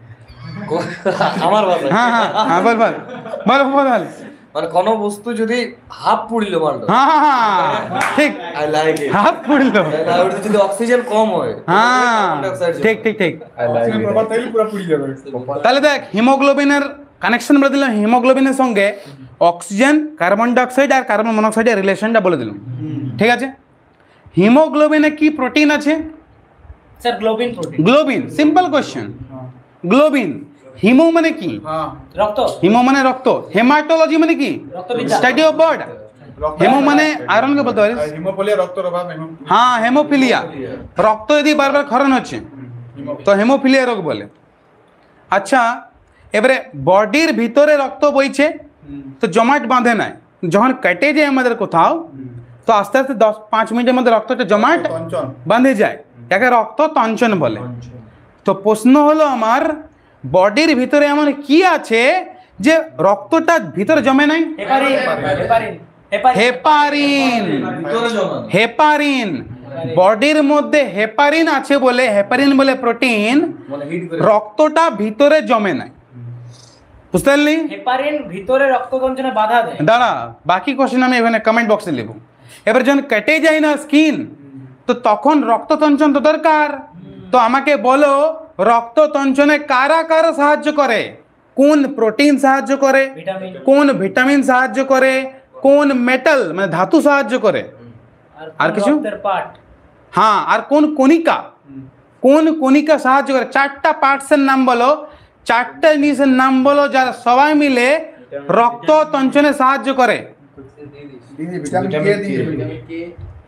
কো- আমার ভাষা হ্যাঁ হ্যাঁ হ্যাঁ বল বল বল বল বল মানে কোন বস্তু যদি হাফ পুড়িল মালটা হ্যাঁ হ্যাঁ হ্যাঁ, ঠিক আই লাইক ইট হাফ পড়লো ওটা যদি অক্সিজেন কম হয় হ্যাঁ কার্বন ডাইঅক্সাইড ঠিক ঠিক ঠিক আই লাইক ऑक्सीजन प्रभाव तैल पूरा पूरी जाবে তাহলে দেখ হিমোগ্লোবিনের কানেকশন বলে দিলাম হিমোগ্লোবিনের সঙ্গে অক্সিজেন কার্বন ডাইঅক্সাইড আর কার্বন মনোক্সাইডের রিলেশনটা বলে দিলাম ঠিক আছে হিমোগ্লোবিনে কি প্রোটিন আছে sir globin protein globin simple question globin haemo মানে কি हां रक्त হিমো মানে রক্ত হেমাটোলজি মানে কি রক্তবিজ্ঞান। স্টাডি অফ ব্লাড হেমো মানে আয়রন কে বলতে পারিস হিমোফিলিয়া রক্তের অভাব হেমো হ্যাঁ হেমোফিলিয়া রক্ত যদি বারবার ক্ষরণ হচ্ছে তো হেমোফিলিয়া রোগ বলে আচ্ছা এবারে বডির ভিতরে রক্ত বইছে তো জমাট বাঁধে নাই যখন কেটে যায় আমাদের কোথাও তো আস্তে আস্তে দশ পাঁচ মিনিটের মধ্যে রক্তটা জমাট তঞ্চন বাঁধে যায় একে রক্ত তঞ্চন বলে তো প্রশ্ন হলো আমার বডির ভিতরে এমন কি আছে যে রক্তটা ভিতরে জমে নাই হেপারিন হেপারিন হেপারিন হেপারিন ভিতরে জমা হেপারিন বডির মধ্যে হেপারিন আছে বলে হেপারিন বলে প্রোটিন মানে হিট করে রক্তটা ভিতরে জমে নাই বুঝতে পারলি হেপারিন ভিতরে রক্ততঞ্চনে বাধা দেয় দাঁড়া বাকি কোশ্চেন আমি এখানে কমেন্ট বক্সে লিখব এবার যখন কেটে যায় না স্কিন তো তখন রক্ততঞ্চন তো দরকার তো আমাকে বলো রক্ততঞ্চনে কারা কারা সাহায্য করে কোন প্রোটিন সাহায্য করে ভিটামিন কোন ভিটামিন সাহায্য করে কোন মেটাল মানে ধাতু সাহায্য করে আর কিছু? রক্তের পার্ট হ্যাঁ আর কোন কণিকা কোন কণিকা সাহায্য করে চারটা পার্টসের নাম বলো চারটা জিনিসের নাম বলো যারা সবাই মিলে রক্ত তঞ্চনে সাহায্য করে ভিটামিন কে দিয়ে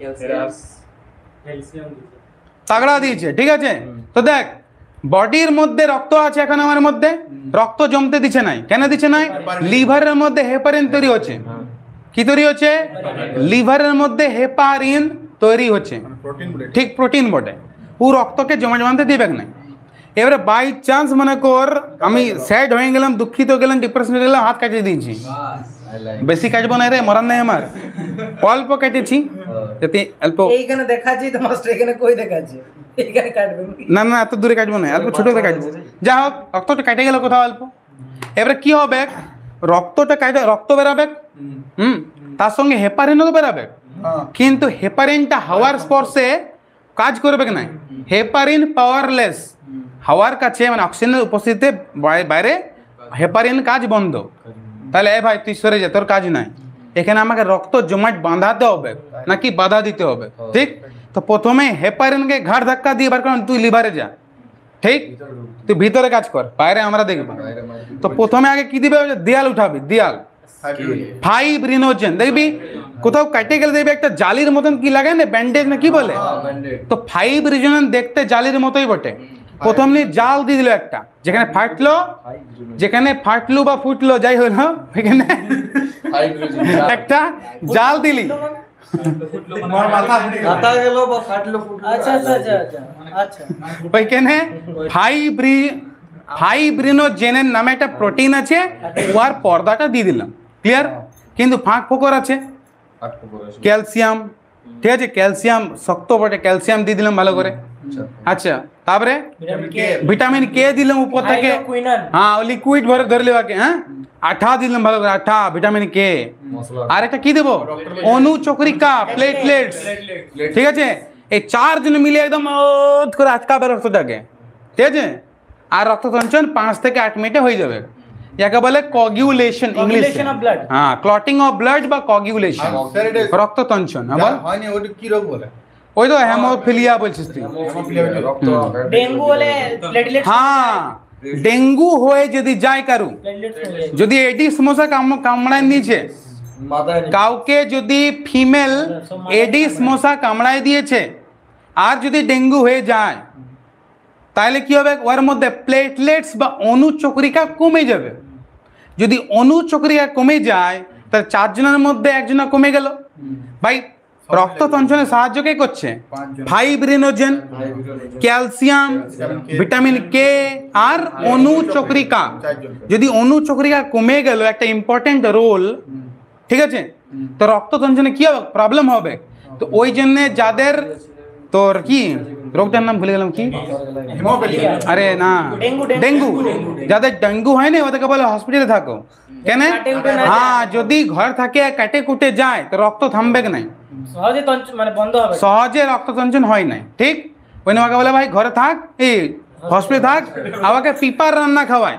ক্যালসিয়াম তাগড়া দিয়েছে ঠিক আছে তো দেখ বডির মধ্যে রক্ত আছে এখন আমার মধ্যে রক্ত জমতে দিচ্ছে নাই কেন দিচ্ছে নাই লিভারের মধ্যে হেপারিন তৈরি হচ্ছে কি তৈরি হচ্ছে লিভারের মধ্যে হেপারিন তৈরি হচ্ছে প্রোটিন বলে ঠিক প্রোটিন বটে ও রক্তকে জমা জমাতে দিবে না এবারে বাই চান্স মনে কর আমি স্যাড হয়ে গেলাম দুঃখিত গেলাম ডিপ্রেশন গেলাম হাত কাটিয়ে দিয়েছি আই লাইক বেশি কাটবো না রে মরার নাই আমার অল্প কেটেছি যাতে অল্প এইখানে দেখাচ্ছি তো মাস্টার এখানে কই দেখাচ্ছে এইখানে কাটবে না না এত দূরে কাটবো না অল্প ছোট করে কাটবো যা হোক রক্তটা কেটে গেল কোথাও অল্প এবারে কি হবে রক্তটা কাটে রক্ত বেরাবে হুম তার সঙ্গে হেপারিনও তো বেরাবে হ্যাঁ কিন্তু হেপারিনটা হাওয়ার স্পর্শে কাজ করবে না হেপারিন পাওয়ারলেস হাওয়ার কাছে মানে অক্সিজেনের উপস্থিতিতে বাই- বাইরে হেপারিন কাজ বন্ধ তাহলে এ ভাই তুই সরে যা তোর কাজ নাই এখানে আমাকে রক্ত জমাট বাঁধাতে হবে নাকি বাধা দিতে হবে ঠিক তো প্রথমে হেপারিনকে ঘাড় ধাক্কা দিয়ে বার কারণ তুই লিভারে যা ঠিক তুই ভিতরে কাজ কর বাইরে আমরা দেখবো তো প্রথমে আগে কি দিবে দেয়াল উঠাবি দেয়াল ফাইভ রিনোজেন দেখবি কোথাও কাটে গেলে দেখবি একটা জালির মতন কি লাগে না ব্যান্ডেজ না কি বলে তো ফাইভ রিজনেন দেখতে জালির মতোই বটে প্রথম নিয়ে জাল দিয়ে দিল একটা যেখানে ফাটলো যেখানে ফাটলো বা ফুটলো যাই হলো ওইখানে একটা জাল দিলি আমার মাথা ফুটে গেল কাটা গেল বা ফাটলো ফুটলো আচ্ছা আচ্ছা আচ্ছা আচ্ছা আচ্ছা ওইখানে ফাইব্রি ফাইব্রিনোজেনের নামে একটা প্রোটিন আছে ওর পর্দাটা দিয়ে দিলাম ক্লিয়ার কিন্তু ফাঁক ফোকর আছে আটকে পড়ে ক্যালসিয়াম ঠিক আছে ক্যালসিয়াম শক্ত বটে ক্যালসিয়াম দিয়ে দিলাম ভালো করে আচ্ছা তারপরে ভিটামিন কে ভিটামিন কে দিলাম উপর থেকে কুইনান হ্যাঁ লিকুইড ভরে ধরে লেবাকে হ্যাঁ আঠা দিলাম ভালো করে আঠা ভিটামিন কে মশলা আর একটা কি দেবো অনুচক্রিকা প্লেটলেটস ঠিক আছে এই চারজন মিলে একদম ওত করে আটকাবে রক্তটাকে ঠিক আছে আর রক্ত সঞ্চয়ন পাঁচ থেকে আট মিনিটে হয়ে যাবে যাকে বলে coagulation English Coagulation of blood. হ্যাঁ ক্লটিং অফ ব্লাড বা কগিউলেশন স্যার এটা রক্ত তঞ্চন হ্যাঁ বল হয়নি ওটা কি রোগ বলে ওই তো হেমোফিলিয়া বলছিস তুই রক্ত ডেঙ্গু হলে প্লেটলেটস হ্যাঁ ডেঙ্গু হয়ে যদি যায় কারু প্লেটলেটস যদি এডিস মশা কাম কামড়ায় নিচে মাথায় নেই। কাউকে যদি ফিমেল এডিস মশা কামড়ায় দিয়েছে আর যদি ডেঙ্গু হয়ে যায় তাহলে কি হবে, ওর মধ্যে প্লেটলেটস বা অনুচক্রিকা কমে যাবে। যদি অনুচক্রিকা কমে যায় তাহলে চারজনের মধ্যে একজনের কমে গেল। ভাই রক্ত সঞ্চালনে সাহায্য কে করছে? ফাইব্রিনোজেন, ক্যালসিয়াম, ভিটামিন কে আর অনুচক্রিকা। যদি অনুচক্রিকা কমে গেল, একটা ইম্পর্টেন্ট রোল, ঠিক আছে, তো রক্ত সঞ্চালনে কি হবে, প্রবলেম হবে। তো ওই জন্য যাদের তোর কি রোগটার নাম ভুলে গেলাম, কি আরে না ডেঙ্গু, যাদের ডেঙ্গু হয় না ওদেরকে বলে হসপিটালে থাকো। কেন? হ্যাঁ, যদি ঘর থাকে কাটে কুটে যায় তো রক্ত থামবে না, সহজে তঞ্চ- মানে বন্ধ হবে। সহজে রক্ত সঞ্চালন হয় না, ঠিক। ওই আমাকে বলে ভাই ঘরে থাক, এই হসপিটালে থাক, আমাকে পিপার রান্না খাওয়ায়,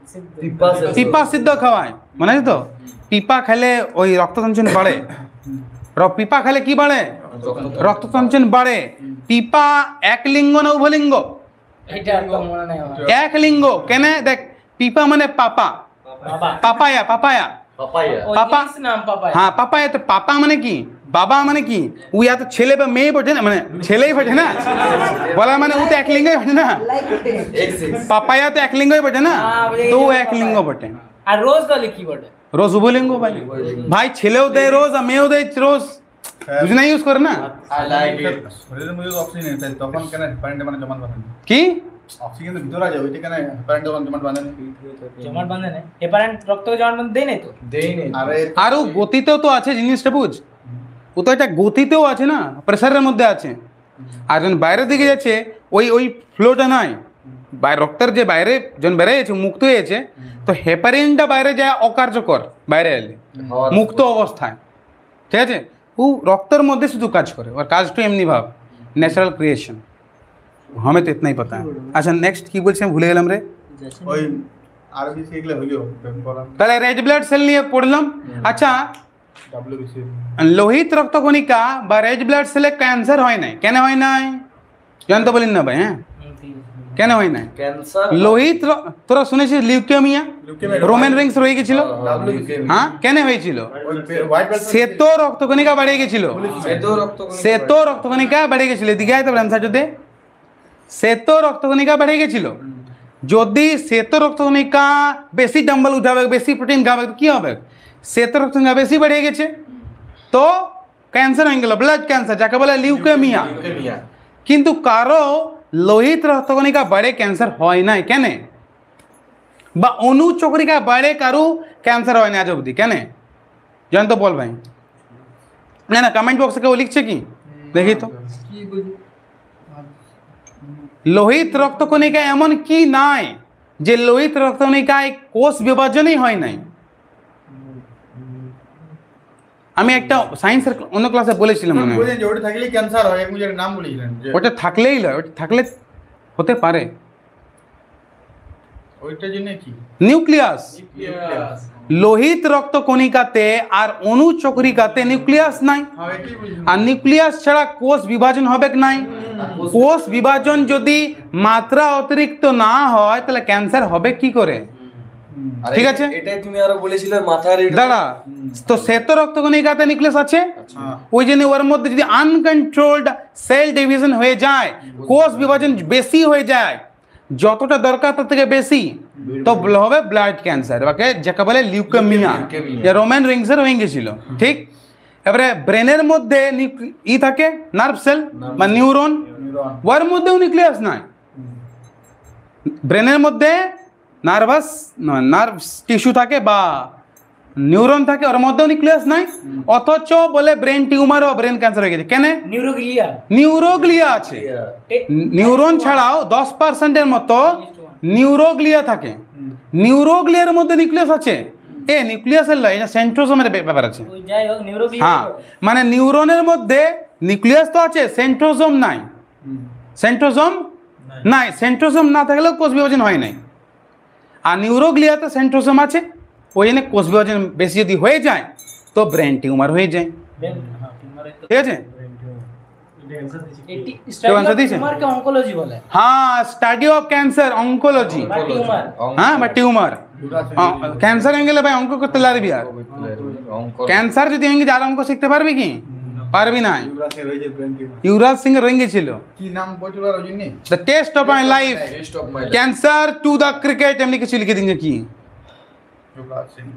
পিপা সিদ্ধ খাওয়ায়, মনে আছে তো? পিপা খেলে ওই রক্ত সঞ্চালন বাড়ে। র- পিপা খেলে কি বাড়ে? রক্ত সঞ্চালন বাড়ে। পিপা এক লিঙ্গ না উভলিঙ্গ? এটা একদম মনে নাই আমার। এক লিঙ্গ। কেন? দেখ, পিপা মানে পাপা, বাবা পাপায়া, পাপায়া, পাপায়া। ওই পাপা। ইংলিশ নাম পাপায়া। হ্যাঁ পাপায়া। তো পাপা মানে কি? বাবা মানে কি? ও ইয়া তো ছেলে বা মেয়ে বটে না, মানে ছেলেই বটে না, বলা মানে ও তো এক লিঙ্গই বটে না, পাপায়া তো এক লিঙ্গই বটে না, তো ও এক লিঙ্গ বটে। আর রোজ তাহলে কি বটে? রোজ উভলিঙ্গ ভাই। ভাই ছেলেও দেয় রোজ আর মেয়েও দেয় রোজ, বুঝে না, ইউজ করে না। শরীরের মধ্যে তো অক্সিজেন নেই, তাই তখন কেন হেপারিন মানে জমাট বাঁধে? কি অক্সিজেন তো ভিতরে আছে, ওইটা কেন হেপারিন যখন জমাট বাঁধে? জমাট বাঁধে না, হেপারেন্ট রক্তকে জমাট বাঁধে দেয় নাই তো। দেই নেই। আরে আর ও গতিতেও তো আছে, জিনিসটা বুঝ, ও তো একটা গতিতেও আছে না, প্রেসারের মধ্যে আছে। আর যখন বাইরের দিকে যাচ্ছে ওই ওই ফ্লোটা নাই, বাইরে রক্তের যে বাইরে যখন বেড়ে যাচ্ছে, মুক্ত হয়েছে, তো হেপারিনটা বাইরে যায় অকার্যকর, বাইরে এলে হওয়ার মুক্ত অবস্থায়, ঠিক আছে। ও রক্তের মধ্যে শুধু কাজ করে, ওর কাজটা এমনি ভাব, ন্যাচারাল ক্রিয়েশন। हमें तो इतना ही पता है। अच्छा नेक्स्ट কি বলছিলাম ভুলে গেলাম রে। ওই আরবিসি এগুলো হইলো বললাম, তাহলে রেড ব্লাড সেল নিয়ে পড়লাম। আচ্ছা, ডব্লিউবিসি লোহিত রক্তকণিকা বা রেড ব্লাড সেলে ক্যান্সার হয় নাই, কেন হয় নাই জানতে বলেন না ভাই? হ্যাঁ, কেন হয় নাই? ক্যান্সার। লোহিত র- তোরা শুনেছিস লিউকেমিয়া, রোমান রিংস রয়ে গেছিল, হ্যাঁ কেন হয়েছিল? হোয়াইট ব্লাড শ্বেত রক্তকণিকা বেড়ে গেছিল, শ্বেত রক্ত। শ্বেত রক্তকণিকা বেড়ে গেছিল। এদিকে আয় তো অ্যান্সার যদি শ্বেত রক্তকণিকা বেড়ে গেছিল। যদি শ্বেত রক্তকণিকা বেশি ডাম্বল উঠাবে, বেশি প্রোটিন খাবে, তো কি হবে? শ্বেত রক্তকণিকা বেশি বেড়ে গেছে, তো ক্যান্সার হয়ে গেল, ব্লাড ক্যান্সার, যাকে বলে লিউকেমিয়া। কিন্তু কারো লোহিত রক্তকণিকা বাড়ে ক্যান্সার হয় নাই, কেন? বা অনুচক্রিকা বাড়ে কারো ক্যান্সার হয় না আজ অবধি, কেন জান তো বল ভাই। না না কমেন্ট বক্সে কেউ লিখছে কি দেখি তো। লোহিত রক্তকণিকা এমন কি নাই যে লোহিত রক্তকণিকায় কোষ বিভাজনই হয় নাই? আমি একটা সায়েন্সের অন্য ক্লাসে বলেছিলাম মনে হয়। বলেন যে ওটা থাকলে ক্যান্সার হয়, এক মুজের নাম বলেছিলেন যে ওটা থাকলেই নয়, ওটা থাকলে হতে পারে। ওইটার জন্য কি নিউক্লিয়াস, লোহিত রক্তকণিকাতে আর অনুচক্রিকাতে নিউক্লিয়াস নাই, হ্যাঁ এটাই বুঝলাম। আর নিউক্লিয়াস ছাড়া কোষ বিভাজন হবে কি নাই? কোষ বিভাজন যদি মাত্রা অতিরিক্ত না হয় তাহলে ক্যান্সার হবে কি করে? আর ঠিক এ- আছে। এটাই তুমি আরো বলেছিলে মাথার এটা- দাঁড়া, তো শ্বেত রক্তকণিকাতে নিউক্লিয়াস আছে, হ্যাঁ ওই জন্য ওর মধ্যে যদি আনকন্ট্রোলড সেল ডিভিশন হয়ে যায়, কোষ বিভাজন বেশি হয়ে যায়, যতটা দরকার তার থেকে বেশি, তো হবে ব্লাড ক্যান্সার, ওকে যাকে বলে লিউকেমিয়া, লিউকেমিয়া। রোমান রিংসের হয়ে গেছিল, ঠিক। এবারে ব্রেনের মধ্যে নিউক্লি- ই থাকে নার্ভ সেল বা নিউরন, নিউরন ওর মধ্যেও নিউক্লিয়াস নাই। ব্রেনের মধ্যে নার্ভাস নার্ভ টিস্যু থাকে বা নিউরন থাকে, ওর মধ্যেও নিউক্লিয়াস নাই, অথচ বলে ব্রেন টিউমার ও ব্রেন ক্যান্সার হয়ে গেছে, কেন? নিউরোগ্লিয়া। নিউরোগ্লিয়া আছে। নিউরন ছাড়াও দশ পার্সেন্টের মতো নিউরোগ্লিয়া থাকে, নিউরোগ্লিয়ার মধ্যে নিউক্লিয়াস আছে। এ নিউক্লিয়াসের লয়, এটা সেন্ট্রোজোমের ব্যাপার আছে। ওই যাই হোক নিউরোগ্লিয়া। হ্যাঁ, মানে নিউরনের মধ্যে নিউক্লিয়াস তো আছে, সেন্ট্রোজোম নাই, সেন্ট্রোজোম নাই, সেন্ট্রোজোম না থাকলেও কোষ বিভাজন হয় নাই। আর নিউরোগ্লিয়াতে সেন্ট্রোজোম আছে, ওই জন্য কোষ বিভাজন বেশি যদি হয়ে যায় তো ব্রেন টিউমার হয়ে যায়, হ্যাঁ, টিউমারের তো- ঠিক আছে। এটি কেউ স্টাডি answer অফ দিয়েছে? টিউমারকে অনকোলজি বলে। হ্যাঁ, স্টাডি অফ ক্যান্সার অঙ্কোলজি, বা টিউমার। হ্যাঁ বা টিউমার। ক্যান্সার অ্যাঙ্গেলে ভাই অঙ্ক করতে লাগবি আর ক্যান্সার যদি অঙ্গে আর অঙ্ক শিখতে পারবি কি পারবি না युवराज सिंह রেঙ্গে ছিল কি নাম বইটার ওই জন্য the test of my life cancer to the cricket এমনি কিছু লিখে দিন কি युवराज सिंह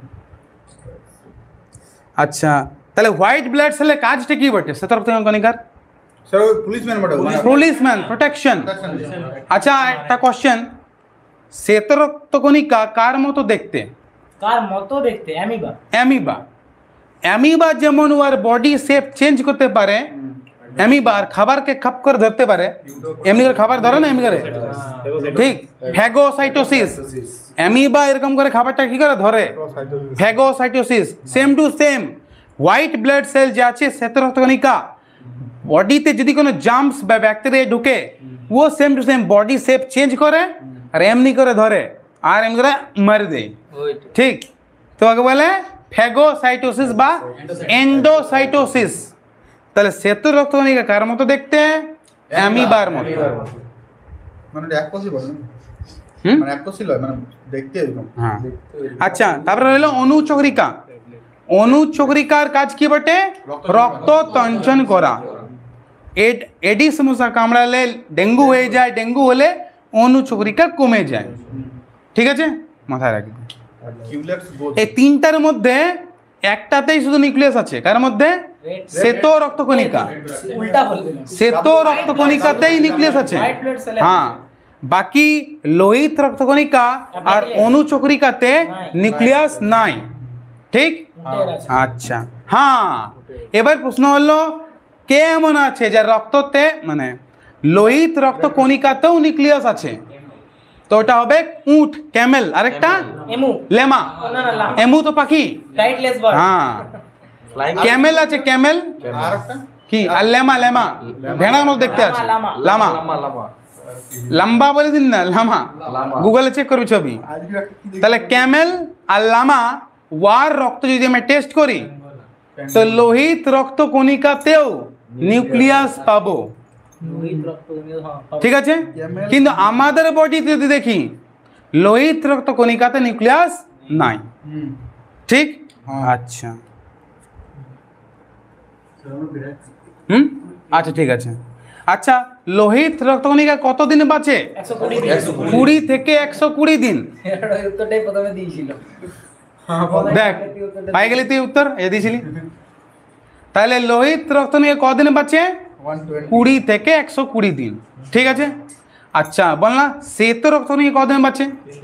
আচ্ছা তাহলে হোয়াইট ব্লাড সেলের কাজটা কি বটে সতর্ক কণিকার স্যার ওই পুলিশম্যান বটে পুলিশম্যান প্রোটেকশন আচ্ছা একটা কোশ্চেন শ্বেত রক্তকণিকা কার মতো দেখতে কার মতো দেখতে অ্যামিবা অ্যামিবা অ্যামিবা যেমন ওর বডি শেপ চেঞ্জ করতে পারে অ্যামিবা আর খাবারকে খাপ করে ধরতে পারে এমনি করে খাবার ধরে না এমনি করে ঠিক ফ্যাগোসাইটোসিস অ্যামিবা এরকম করে খাবারটা কি করে ধরে phagocytosis same to same white blood cell যে আছে শ্বেত রক্তকণিকা বডিতে যদি কোনো জাম্পস বা ব্যাকটেরিয়া ঢুকে ও same to same body shape change করে আর এমনি করে ধরে আর এমনি করে মার দেয় ঠিক তো আগে বলে ফ্যাগোসাইটোসিস বা এন্ডোসাইটোসিস তাহলে শ্বেত রক্তকণিকা কার মতো দেখতে অ্যামিবার মতো মানে এক কোষই বলে হুম মানে এক কোষই লয় মানে দেখতে এরকম হ্যাঁ আচ্ছা তারপরে হলো অনুচক্রিকা অনুচক্রিকার কাজ কি বটে রক্ত তঞ্চন করা এড- এডিস মশা কামড়ালে ডেঙ্গু হয়ে যায় ডেঙ্গু হলে অনুচক্রিকা কমে যায় ঠিক আছে মাথায় রাখবে কিউলেক্স বোথ এই তিনটার মধ্যে একটাতেই শুধু নিউক্লিয়াস আছে কার মধ্যে শ্বেত রক্তকণিকা উল্টা বলবে শ্বেত রক্তকণিকাতেই নিউক্লিয়াস আছে হোয়াইট ব্লাড সেলে হ্যাঁ বাকি লোহিত রক্তকণিকা আর অনুচক্রিকাতে নিউক্লিয়াস নাই ঠিক আচ্ছা হ্যাঁ এবার প্রশ্ন হলো কে এমন আছে যার রক্ততে মানে লোহিত রক্তকণিকাতেও নিউক্লিয়াস আছে তো ওটা হবে উট ক্যামেল আরেকটা এমু লেমা ও না না লাম এমু তো পাখি টাইটলেস বার্ড হ্যাঁ ক্যামেল আছে ক্যামেল আর একটা কি আর লেমা লেমা ভেড়ার মতো দেখতে আছে লামা, লামা লম্বা বলে দিন না লামা লামা। গুগলে চেক করবি ছবি আজকে একটা কি দেখি তাহলে ক্যামেল আর লামা ওয়ার রক্ত যদি আমি টেস্ট করি তো লোহিত রক্ত কণিকাতেও নিউক্লিয়াস পাবো লোহিত রক্তকণিকা হ্যাঁ ঠিক আছে কিন্তু আমাদের বডিতে যদি দেখি লোহিত রক্ত কণিকাতে নিউক্লিয়াস নাই হুম ঠিক হ্যাঁ। আচ্ছা হুম আচ্ছা ঠিক আছে আচ্ছা লোহিত রক্তকণিকা কতদিন বাঁচে একশো কুড়ি দিন কুড়ি থেকে একশো কুড়ি দিন এই উত্তরটাই প্রথমে দিয়েছিল দেখ পাই গেলি তুই উত্তর এ দিয়েছিলি তাহলে লোহিত রক্তকণিকা কদিন বাঁচে ওয়ান টোয়েন্টি কুড়ি থেকে একশো কুড়ি দিন ঠিক আছে আচ্ছা বলনা শ্বেত রক্তকণিকা কদিন বাঁচে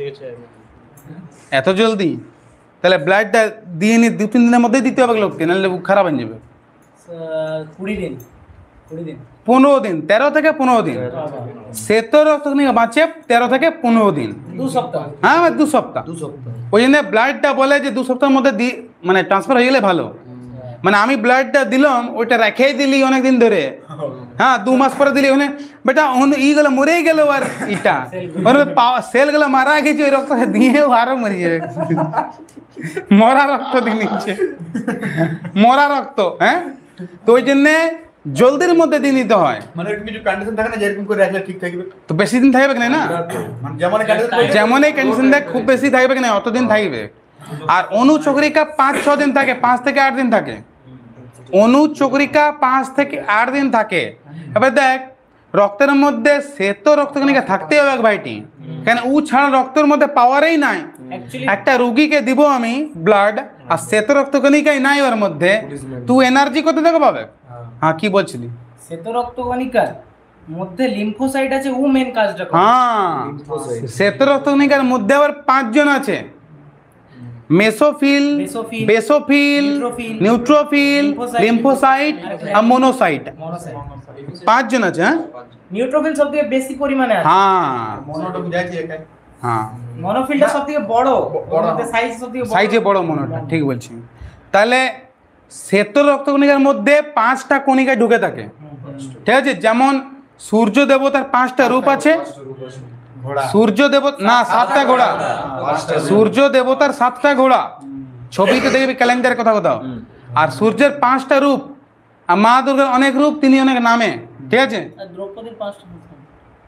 এত জলদি তাহলে ব্লাডটা দিয়ে নি দু তিন দিনের মধ্যেই দিতে হবে লোককে নাহলে খারাপ হয়ে যাবে কুড়ি দিন কুড়ি দিন পনেরো দিন তেরো থেকে পনেরো দিন শ্বেত রক্তকণিকা বাঁচে তেরো থেকে পনেরো দিন দু সপ্তাহ হ্যাঁ দু সপ্তাহ দু সপ্তাহ ওই জন্য ব্লাডটা বলে যে দু সপ্তাহের মধ্যে দি মানে ট্রান্সফার হয়ে গেলে ভালো মানে আমি ব্লাডটা দিলাম ওইটা রেখেই দিলি অনেকদিন ধরে হ্যাঁ দু মাস পরে দিলি ওখানে বেটা ইগুলো মরেই গেল আর ইটা ওর সেল গুলো মারা গেছে ওই রক্ত দিয়ে আরো মরে যাবে মরা রক্ত দিয়ে নিচ্ছে মরা রক্ত হ্যাঁ তো ওই জন্যে জলদির মধ্যে দিয়ে নিতে হয় মানে এরকম কিছু কন্ডিশন থাকে না যেরকম করে রাখলে ঠিক থাকবে তো বেশি দিন থাকবে না না মানে যেমন কন্ডিশন যেমন এই কন্ডিশন দেখ খুব বেশি থাকবে না অতদিন থাকবে আর অনুচক্রিকা পাঁচ ছ দিন থাকে পাঁচ থেকে আট দিন থাকে অনুচক্রিকা পাঁচ থেকে আট দিন থাকে এবার দেখ রক্তের মধ্যে শ্বেত রক্তকণিকা থাকতে হবে এক ভাইটি কেন ও ছাড়া রক্তের মধ্যে পাওয়ারই নাই অ্যাকচুয়ালি একটা রুগীকে দিব আমি ব্লাড আর শ্বেত রক্তকণিকাই নাই ওর মধ্যে তুই এনার্জি কত থেকে পাবে হ্যাঁ কি বলছিলি শ্বেত রক্তকণিকার মধ্যে লিম্ফোসাইট আছে ও মেন কাজটা করে হ্যাঁ শ্বেত রক্তকণিকার মধ্যে আবার পাঁচজন আছে mesophil mesophil, basophil neutrophil, neutrophil lymphocyte, lymphocyte আর মোনোসাইট মনোসাইট পাঁচজন আছে হ্যাঁ নিউট্রোফিল সবথেকে বেশি পরিমাণে আছে হ্যাঁ মনোটা বুঝাইছি একাই হ্যাঁ মনোফিলটা সবথেকে বড় বড়। ওর মধ্যে সাইজ সবথেকে বড় সাইজে বড় মনোটা ঠিক বলছি তাহলে শ্বেত রক্তকণিকার মধ্যে পাঁচটা কণিকা ঢুকে থাকে ঠিক আছে যেমন সূর্য দেবতার পাঁচটা রূপ আছে ঘোড়া সূর্য দেবতা না সাতটা ঘোড়া সূর্য দেবতার সাতটা ঘোড়া ছবিতে দেখবি ক্যালেন্ডারের কথা কোথাও আর সূর্যের পাঁচটা রূপ আর মা দুর্গার অনেক রূপ তিনি অনেক নামে ঠিক আছে আর দ্রৌপদীর পাঁচটা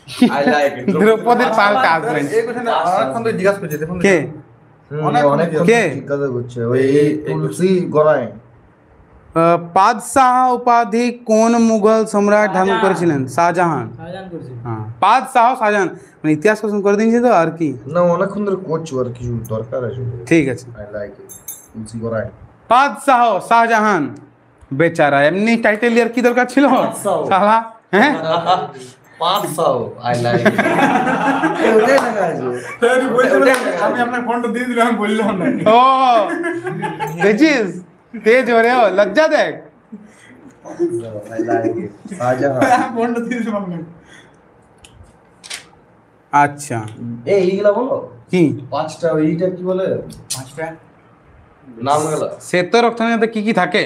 আই লাইক ইট দ্রৌপদীর পাল্টা হাজবেন্ড এই কোশ্চেন অনেকক্ষণ ধরে জিজ্ঞাসা করছে দেখুন কে অনেক অনেক কে? জিজ্ঞাসা করছে ওই এই তুলসী গড়ায় আহ, পাদশাহ উপাধি কোন মুঘল সম্রাট ধারণ শাহজাহান। করেছিলেন? শাহজাহান। শাহজাহান করেছিল। হ্যাঁ পাদশাহ শাহজাহান, মানে ইতিহাস কোশ্চেন করে দিয়েছি তো আর কি। না অনেকক্ষণ ধরে করছো আর কিছু দরকার আছে ঠিক আছে। আই লাইক ইট তুলসী গড়ায় পাদশাহ শাহজাহান বেচারা, এমনি টাইটেল ইয়ার কি দরকার ছিল পাদশাহ। সালা, হ্যাঁ পাঁচশো আই লাইক ইট ওটাই লেখা আছে আমি আপনার ফোনটা দিয়ে দিলাম, আমি বললাম না। ও দেখছিস তেজ हो रहे हो, लज्जा देख। আই লাইক ইট শাহজাহান ফোনটা দিয়ে দিলাম আপনাকে। আচ্ছা এই এইগুলা বলো কি পাঁচটা এইটা কি বলে নাম গুলা শ্বেত রক্তকণিকাতে কি কি থাকে?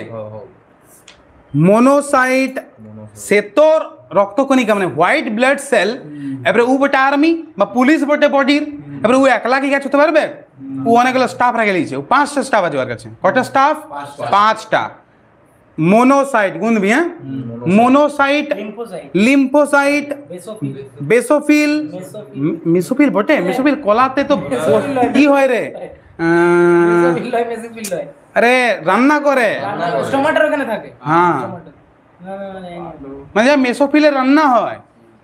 মোনোসাইট শ্বেতর রক্তকণিকা মানে হোয়াইট ব্লাড সেল, এবারে ও বটে আর্মি বা পুলিশ বটে বডির, এবারে ও একলা কি কাজ করতে পারবে? ও অনেকগুলো স্টাফ রেখে দিয়েছে, ও পাঁচটা স্টাফ আছে ওর কাছে। কটা স্টাফ? পাঁচটা। মোনোসাইট গুনবি, হ্যাঁ monocyte, lymphocyte, lymphocyte, basophil, basophil, mesophil, mesophil বটে, মেসোফিল কলাতে তো কি হয় রে, আহ, মেসোফিল লয়, মেসোফিল লয়। আরে রান্না করে, স্টোমাটার ওখানে থাকে। হ্যাঁ স্টোমাটার। না না না, এই না। মানে মেসোফিলে রান্না হয়।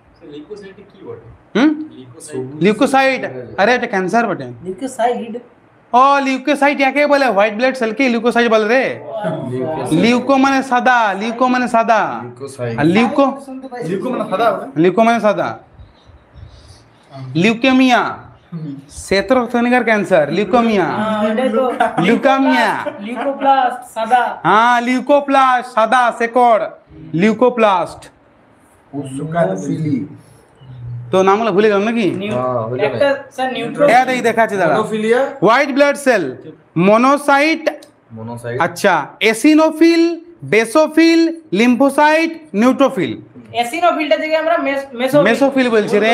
হুম লিউকোসাইট, আরে এটা ক্যান্সার বটে। লিউকোসাইট, ও লিউকোসাইট একে বলে, হোয়াইট ব্লাড সেল কে লিউকোসাইট বলে রে। লিউকো মানে সাদা, লিউকো মানে সাদা, আর লিউকো লিখো মানে সাদা হবে। লিউকো মানে সাদা। লিউকেমিয়া শ্বেত রক্তকণিকার ক্যান্সার, লিউকেমিয়া, হ্যাঁ, এটাই তো। লিউকামিয়া, লিউকোপ্লাস্ট, সাদা। হ্যাঁ লিউকোপ্লাস্ট সাদা শেকড়, লিউকোপ্লাস্ট। উসুকাফিলি তো নামগুলো ভুলে গেলাম নাকি? নিউ- হ্যাঁ, হয়ে যাবে। একটা স্যার নিউট্রন। এটা দেখি দেখা আছে দাদা। মনোফিলিয়া white blood cell, monocyte, monocyte আচ্ছা এসিনোফিল, বেসোফিল, লিম্ফোসাইট, নিউট্রোফিল। এসিনোফিলটা থেকে আমরা মেস- মেসোফিল। मेसोफिल বলছে রে,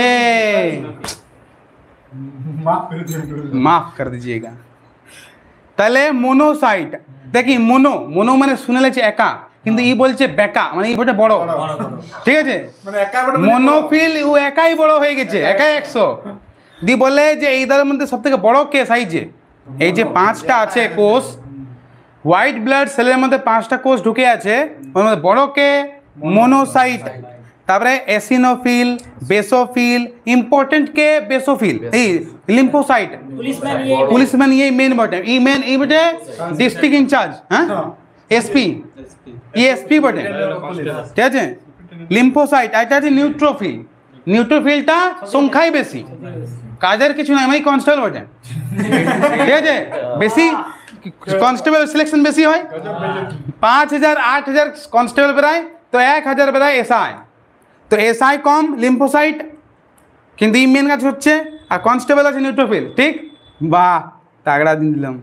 মাফ করে দিন করে দিন। মাফ कर दीजिएगा। তাহলে মোনোসাইট দেখি, মোনো মোনো মানে শুনে লেছে একা, কিন্তু ই বলছে বেকা, মানে ই বটে বড়, ঠিক আছে। মানে একেবারে মোনোফিল ও একাই বড় হয়ে গেছে, একাই একশো। দি বলে যে এইটার মধ্যে সব থেকে বড় কে সাইজে, এই যে পাঁচটা আছে কোষ, হোয়াইট ব্লাড সেলের মধ্যে পাঁচটা কোষ ঢুকে আছে, ওর মধ্যে বড় কে? মোনোসাইট। তারপরে এসিনোফিল, বেসোফিল, ইম্পর্টেন্ট কে? বেসোফিল, এই লিম্ফোসাইট। পুলিশম্যান ये পুলিশম্যান এই মেন বটে, ই মেন এই বটে ডিস্ট্রিক্ট ইনচার্জ, হ্যাঁ এসপি, ই এসপি বটে, ঠিক আছে। লিম্ফোসাইট এটা আছে নিউট্রোফিল, নিউট্রোফিলটা সংখ্যাই বেশি, কাজের কিছু নাই, মানে কনস্টেবল বটে, ঠিক আছে। বেশি কনস্টেবল সিলেকশন বেশি হয়, পাঁচ হাজার আট হাজার কনস্টেবল বেরায়, তো এক হাজার বেরায় এসআই, তো এসআই কম, লিম্ফোসাইট, কিন্তু এই মেন কাজ হচ্ছে, আর কনস্টেবল আছে নিউট্রোফিল, ঠিক। বাহ তাগড়া দিন দিলাম।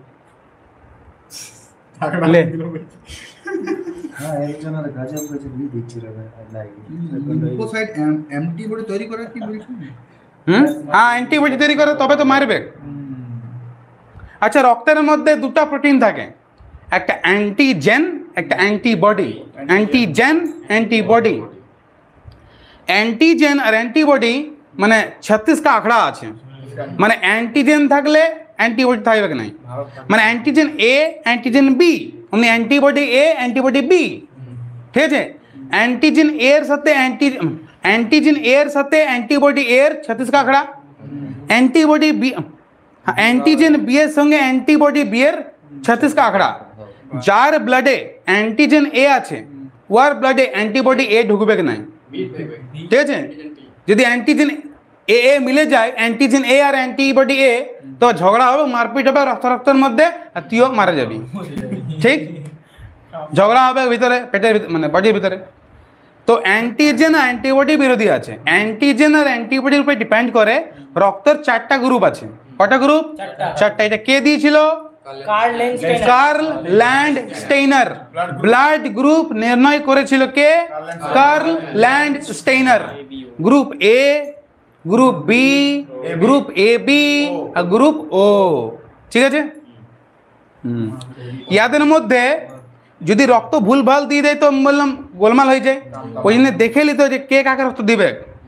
লে হ্যাঁ একজনের গাজব গাজব দিয়ে দিচ্ছি রে ভাই আই লাইক লিম্ফোসাইট অ্যান্টিবডি তৈরি করে কি বলছেন? হুম হ্যাঁ অ্যান্টিবডি তৈরি করে তবে তো মারবে। আচ্ছা রক্তের মধ্যে দুটো প্রোটিন থাকে, একটা অ্যান্টিজেন, একটা অ্যান্টিবডি। Antigen, antibody. অ্যান্টিজেন আর অ্যান্টিবডি মানে ছত্রিশটা আঁকড়া আছে, মানে অ্যান্টিজেন থাকলে অ্যান্টিবডি থাকবে কি নাই, মানে অ্যান্টিজেন এ, অ্যান্টিজেন বি, মানে অ্যান্টিবডি এ, অ্যান্টিবডি বি, ঠিক আছে। অ্যান্টিজেন এ এর সাথে অ্যান্টি অ্যান্টিজেন এ এর সাথে অ্যান্টিবডি এর ছত্রিশটা আঁকড়া, অ্যান্টিবডি বি অ্যান্টিজেন বি এর সঙ্গে অ্যান্টিবডি বি এর ছত্রিশটা আঁকড়া। যার ব্লাডে অ্যান্টিজেন এ আছে ওর ব্লাডে অ্যান্টিবডি এ ঢুকবে কি নাই, ঠিক আছে। যদি অ্যান্টিজেন এ এ মিলে যায়, অ্যান্টিজেন এ আর অ্যান্টিবডি এ, তো ঝগড়া হবে, মারপিট হবে রক্ত রক্তের মধ্যে, আর তুইও মারা যাবি, ঠিক। ঝগড়া হবে ভিতরে, পেটের ভিতরে, মানে বডির ভিতরে। তো অ্যান্টিজেন আর অ্যান্টিবডি বিরোধী আছে। অ্যান্টিজেন আর অ্যান্টিবডির উপরে ডিপেন্ড করে রক্তের চারটা গ্রুপ আছে। কটা গ্রুপ? চারটা। চারটা। এটা কে দিয়েছিল? Karl Landsteiner. Karl Landsteiner. Blood group নির্ণয় করেছিল কে? Karl Landsteiner. Group A, group B, group A B আর গ্রুপ ও, ঠিক আছে। হুম ইয়াদের মধ্যে যদি রক্ত ভুলভাল দিয়ে দেয় তো বললাম গোলমাল হয়ে যায়, ওই জন্য দেখে নিতে যে কে কাকে রক্ত দিবে।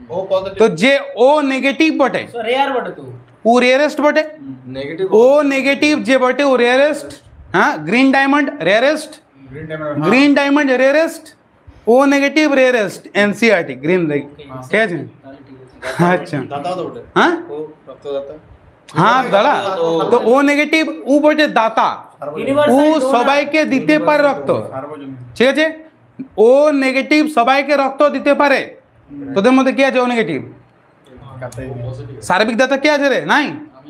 ও পজিটিভ তো যে ও নেগেটিভ বটে সো রেয়ার বটে তো ও রেয়ারেস্ট বটে নেগেটিভ ও নেগেটিভ যে বটে ও রেয়ারেস্ট হ্যাঁ green diamond rarest green time green diamond rarest O negative rarest NCERT green ঠিক আছে আচ্ছা দাতাও তো বটে হ্যাঁ ও রক্তদাতা হ্যাঁ দাদা তো ও নেগেটিভ ও বটে দাতা ও ইউনিভার্সাল সবাইকে দিতে পারে রক্ত সার্বজনীন ঠিক আছে ও নেগেটিভ সবাইকে রক্ত দিতে পারে তোদের মধ্যে কে আছে ও নেগেটিভ কাটাই সার্বিক দাতা কে আছে রে নাই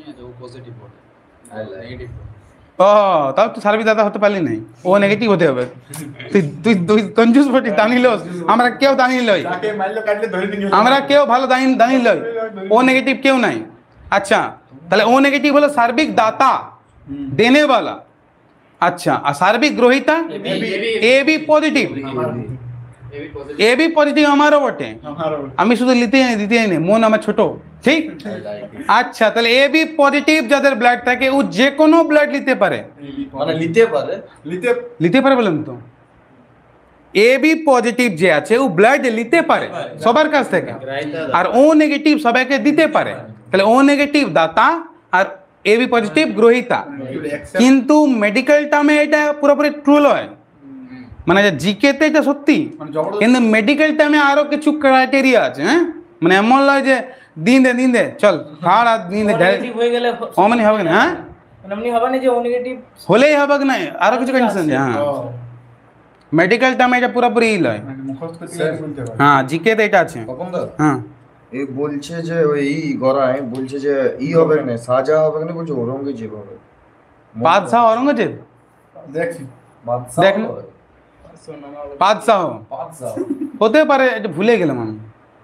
ও তাও তো সার্বিক দাতা হতে পারলি নাই ও নেগেটিভ হতে হবে তুই তুই তুই কনজুস বটি দানি লস আমরা কেউ দানি লই তাকে মাইলো কাটলে ধরে নিয়ে আমরা কেউ ভালো দানি দানি লই ও নেগেটিভ কেউ নাই আচ্ছা তাহলে ও নেগেটিভ হলো সার্বিক দাতা দেনে वाला अच्छा আর সার্বিক গ্রহীতা A B positive A B positive আমারও বটে আমারও আমি শুধু নিতে জানি দিতে জানি মন আমার ছোট ঠিক আচ্ছা তাহলে এ বি পজিটিভ যাদের ব্লাড থাকে ও যে কোনো ব্লাড নিতে পারে মানে নিতে পারে লিতে নিতে পারে বলেন তো এ বি পজিটিভ যে আছে ও ব্লাড নিতে পারে সবার কাছ থেকে আর ও নেগেটিভ সবাইকে দিতে পারে তাহলে ও নেগেটিভ দাতা আর এ বি পজিটিভ গ্রহীতা কিন্তু মেডিকেল টার্মে এটা পুরোপুরি ট্রু নয় মানে জিকে তে এটা সত্যি মানে জবরদস্তি কিন্তু মেডিকেল টাইমে আরো কিছু ক্রাইটেরিয়া আছে হ্যাঁ মানে এমন নয় যে দিন দে দিন দে চল খাড় আর দিন দে নেগেটিভ হয়ে গেলে অমনি হবে না হ্যাঁ মানে এমনি হবে না যে ও নেগেটিভ হলেই হবে কি না আরো কিছু কন্ডিশন আছে হ্যাঁ মেডিকেল টাইমে এটা পুরোপুরি ই লয় মানে মুখস্থ থেকে বলতে পারে হ্যাঁ জিকে তে এটা আছে কখন দা হ্যাঁ এই বলছে যে ওই গড়ায় বলছে যে ই হবে না সাজা হবে না বলছে ঔরঙ্গজেব হবে বাদশাহ ঔরঙ্গজেব দেখছি বাদশাহ দেখ না। হবে। বাদশাহ বাদশাহ হতে পারে এটা ভুলে গেলাম আমি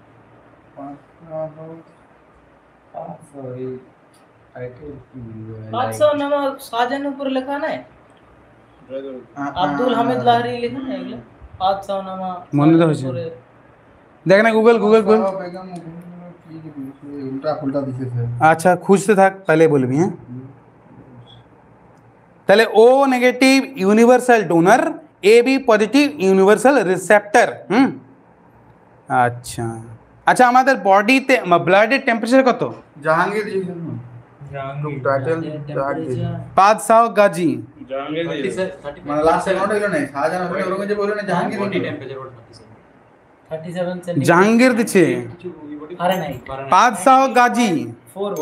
বাদশাহ নাম শাহজাহান উপর লেখা না আব্দুল হামিদ লাহরি লেখা না এগুলো বাদশাহ নাম মনে তো হয়েছে। দেখ না গুগল গুগল গুগল বেগম কি উল্টা ফুলটা দিতেছে আচ্ছা খুঁজতে থাক তাহলে বলবি হ্যাঁ তাহলে O negative universal donor A B positive universal receptor হুম আচ্ছা আচ্ছা আমাদের বডিতে ব্লাডের টেম্পারেচার কত জাহাঙ্গীর জি টাইটেল বাদশাহ গাজী মানে লাস্ট অ্যাকাউন্ট হলো না শাহজাহান হবে ঔরঙ্গজেব বলে না Jahangir thirty seven centimetre Jahangir দিচ্ছে আরে নাই বাদশাহ গাজী ফোর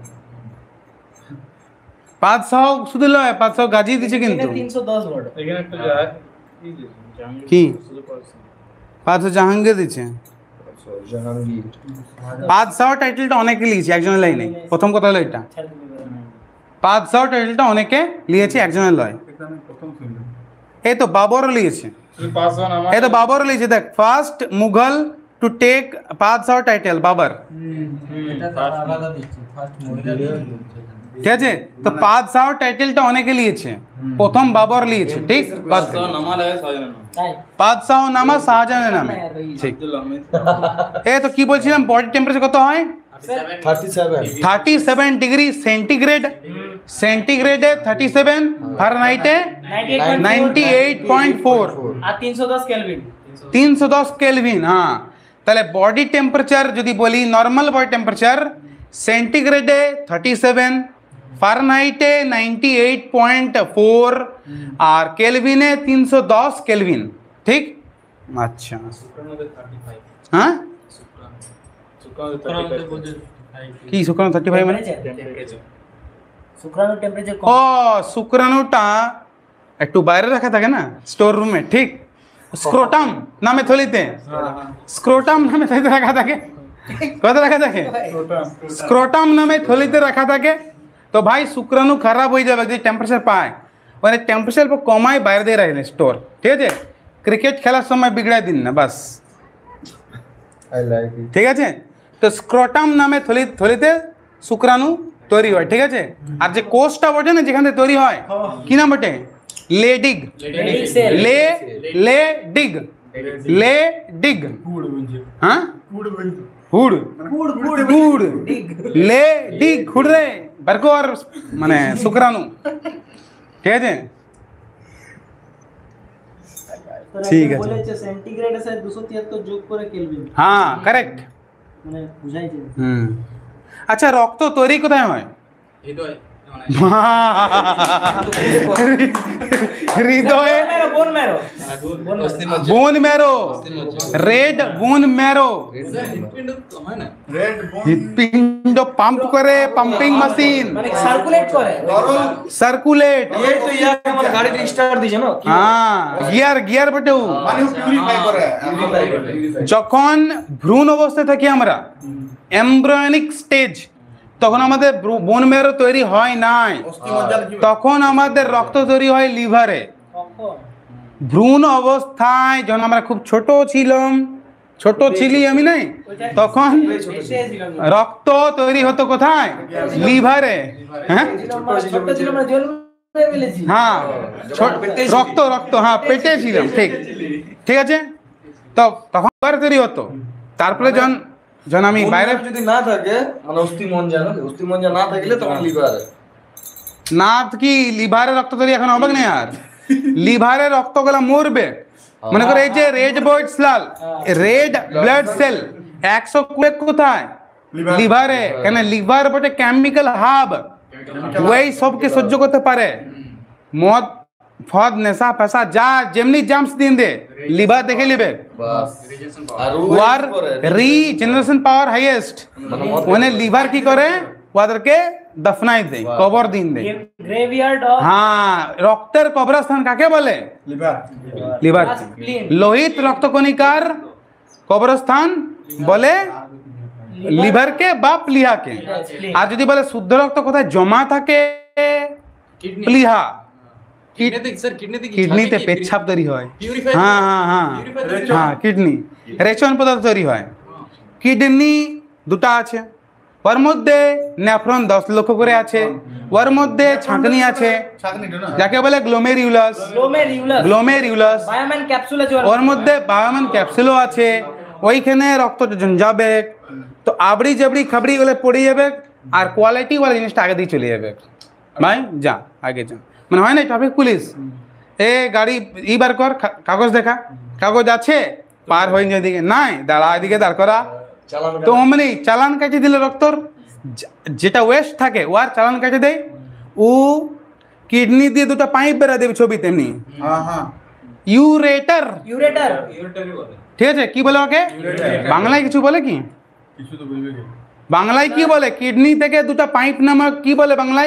বাদশাহ শুধু লয় বাদশাহ গাজী দিচ্ছে কিন্তু তিনশো দশ ওয়াট এখানে একটা কি বাদশাহ জাহাঙ্গীর দিচ্ছে জাহাঙ্গীর বাদশাহ টাইটেলটা অনেকে লিয়েছে একজনের লাই নেই প্রথম কথা হলো এটা বাদশাহ টাইটেলটা অনেকে লিয়েছে একজনের লয় আমি প্রথম শুনলাম এই তো বাবরও লিয়েছে পাঁচ জন আমার এই তো বাবরও লিয়েছে দেখ first Mughal to take badshah title Babur ঠিক আছে তো বাদশাহ টাইটেলটা অনেকে লিয়েছে প্রথম বাবর লিয়েছে ঠিক বাদশাহ তাই বাদশাহ নামা শাহজাহানের নামে ঠিক এই তো কি বলছিলাম বডি টেম্পারেচার কত হয় thirty seven thirty seven degree centigrade সেন্টিগ্রেডে থার্টি সেভেন ফারেনহাইটে নাইনটি এইট পয়েন্ট ফোর আর তিনশো দশ কেলভিন তিনশো দশ কেলভিন হ্যাঁ তাহলে বডি টেম্পারেচার যদি বলি নর্মাল বডি টেম্পারেচার সেন্টিগ্রেডে থার্টি সেভেন ফারেনহাইটে নাইনটি এইট পয়েন্ট ফোর আর কেলভিনে তিনশো দশ কেলভিন ঠিক আচ্ছা হ্যাঁ কি শুক্রাণু থার্টি ফাইভ মানে শুক্রাণুর টেম্পারেচার কম ও শুক্রাণুটা একটু বাইরে রাখা থাকে না স্টোর রুমে ঠিক স্ক্রোটাম নামে থলিতে স্ক্রোটাম নামে থলিতে রাখা থাকে কত রাখা থাকে স্ক্রোটাম নামে থলিতে রাখা থাকে তো ভাই শুক্রাণু খারাপ হয়ে যাবে যদি টেম্পারেচার পায় মানে টেম্পারেচার কমায় বাইরে দিয়ে রাখলে স্টোর ঠিক আছে ক্রিকেট খেলার সময় বিগড়ায় দিন না বাস আই লাইক ইট ঠিক আছে তো স্ক্রোটাম নামে থলি থলিতে শুক্রাণু তৈরি হয় ঠিক আছে আর যে কোষটা বটে না যেখান থেকে তৈরি হয় কি নাম বটে লেডিগ লে লে ডিগ লে ডিগ হ্যাঁ হুড হুড লে ডিগ হুড রে বারকো আর মানে শুক্রাণু ঠিক আছে ঠিক আছে বলেছে সেন্টিগ্রেডে স্যার দুশো তিয়াত্তর যোগ করে কেলভিন হ্যাঁ কারেক্ট মানে বুঝাই যায় হুম আচ্ছা রক্ত তৈরি কোথায় হয় হৃদয়ে bone marrow bone marrow red bone marrow red bone হৃৎপিণ্ড পাম্প করে পাম্পিং মেশিন মানে সার্কুলেট করে সার্কুলেট ये तो यार हमारा गाड़ी स्टार्ट दीजिए ना হ্যাঁ গিয়ার গিয়ার বটেও মানে পিউরিফাই করে যখন ভ্রূণ অবস্থায় থাকি আমরা এমব্রায়োনিক স্টেজ তখন আমাদের বোন ম্যারো তৈরি হয় নাই অস্থিমজ্জার কি তখন আমাদের রক্ত তৈরি হয় লিভারে কখন ভ্রূণ অবস্থায় যখন আমরা খুব ছোট ছিলাম ছোট ছিলি আমি নাই তখন এসেছিল রক্ত তৈরি হতো কোথায় লিভারে হ্যাঁ ছোট ছিল আমরা জন্মে ফেলেছি হ্যাঁ ছোট- রক্ত রক্ত হ্যাঁ পেটে ছিলাম ঠিক ঠিক আছে তো তখন লিভার তৈরি হতো তারপরে যখন যখন আমি বাইরে যদি না থাকে মানে অস্থি মঞ্জা না অস্থি মঞ্জা না থাকলে তখন লিভার না কি লিভারে রক্ত তৈরি এখন হবে না আর লিভারে রক্তগুলা মরবে মনে করে এই যে red blood cell red blood cell একশো কুড়ি কোথায় লিভারে কেন লিভার বটে কেমিক্যাল হাব ওই সবকে সহ্য করতে পারে মদ ফদ নেশা পেশা যা যেমনি জাম্পস দিন দে লিভার দেখে লিবে বাস আর ওয়ার রিজেনারেশন পাওয়ার হাইয়েস্ট মানে লিভার কি করে ওদেরকে দফনাই দেয় কবর দিন দেয় গ্রেভিয়ার্ড অফ হ্যাঁ রক্তের কবরস্থান কাকে বলে লিভার লিভার spleen। লোহিত রক্তকণিকার কবরস্থান বলে লিভারকে বা প্লিহাকে spleen। আর যদি বলে শুদ্ধ রক্ত কোথায় জমা থাকে প্লিহা কিডনিতে পেচ্ছাপ তৈরি হয় হ্যাঁ হ্যাঁ হ্যাঁ হ্যাঁ কিডনি রেচন পদার্থ তৈরি হয় কিডনি দুটা আছে ওর মধ্যে নেফ্রন দশ লক্ষ করে আছে ওর মধ্যে ছাঁকনি আছে ছাকনিটা না যাকে বলে গ্লোমেরিউলাস গ্লোমেরিউলাস গ্লোমেরিউলাস বায়োম্যান ক্যাপসুল আছে ওর মধ্যে বায়োম্যান ক্যাপসুলও আছে ওইখানে রক্ত যখন যাবে তো আবড়ি জাবড়ি খাবড়ি গুলো পড়ে যাবে আর কোয়ালিটি ওয়ালা জিনিসটা আগে দিয়ে চলে যাবে ভাই যা আগে যা মানে হয় না ট্রাফিক পুলিশ এ গাড়ি ই বার কর কা- কাগজ দেখা কাগজ আছে পার হয়ে যেদিকে নাই দাঁড়া এদিকে দাঁড় করা চালান তো অমনি চালান কাটে দিল রক্তর যে- যেটা ওয়েস্ট থাকে ও আর চালান কাটে দেয় ও কিডনি দিয়ে দুটো পাইপ বেরা দেবে ছবি তেমনি হ্যাঁ হ্যাঁ ইউরেটার ইউরেটার ঠিক আছে কি বলে ওকে বাংলায় কিছু বলে কি কিছু তো বলবে কি বাংলায় কি বলে কিডনি থেকে দুটো পাইপ নামক কি বলে বাংলায়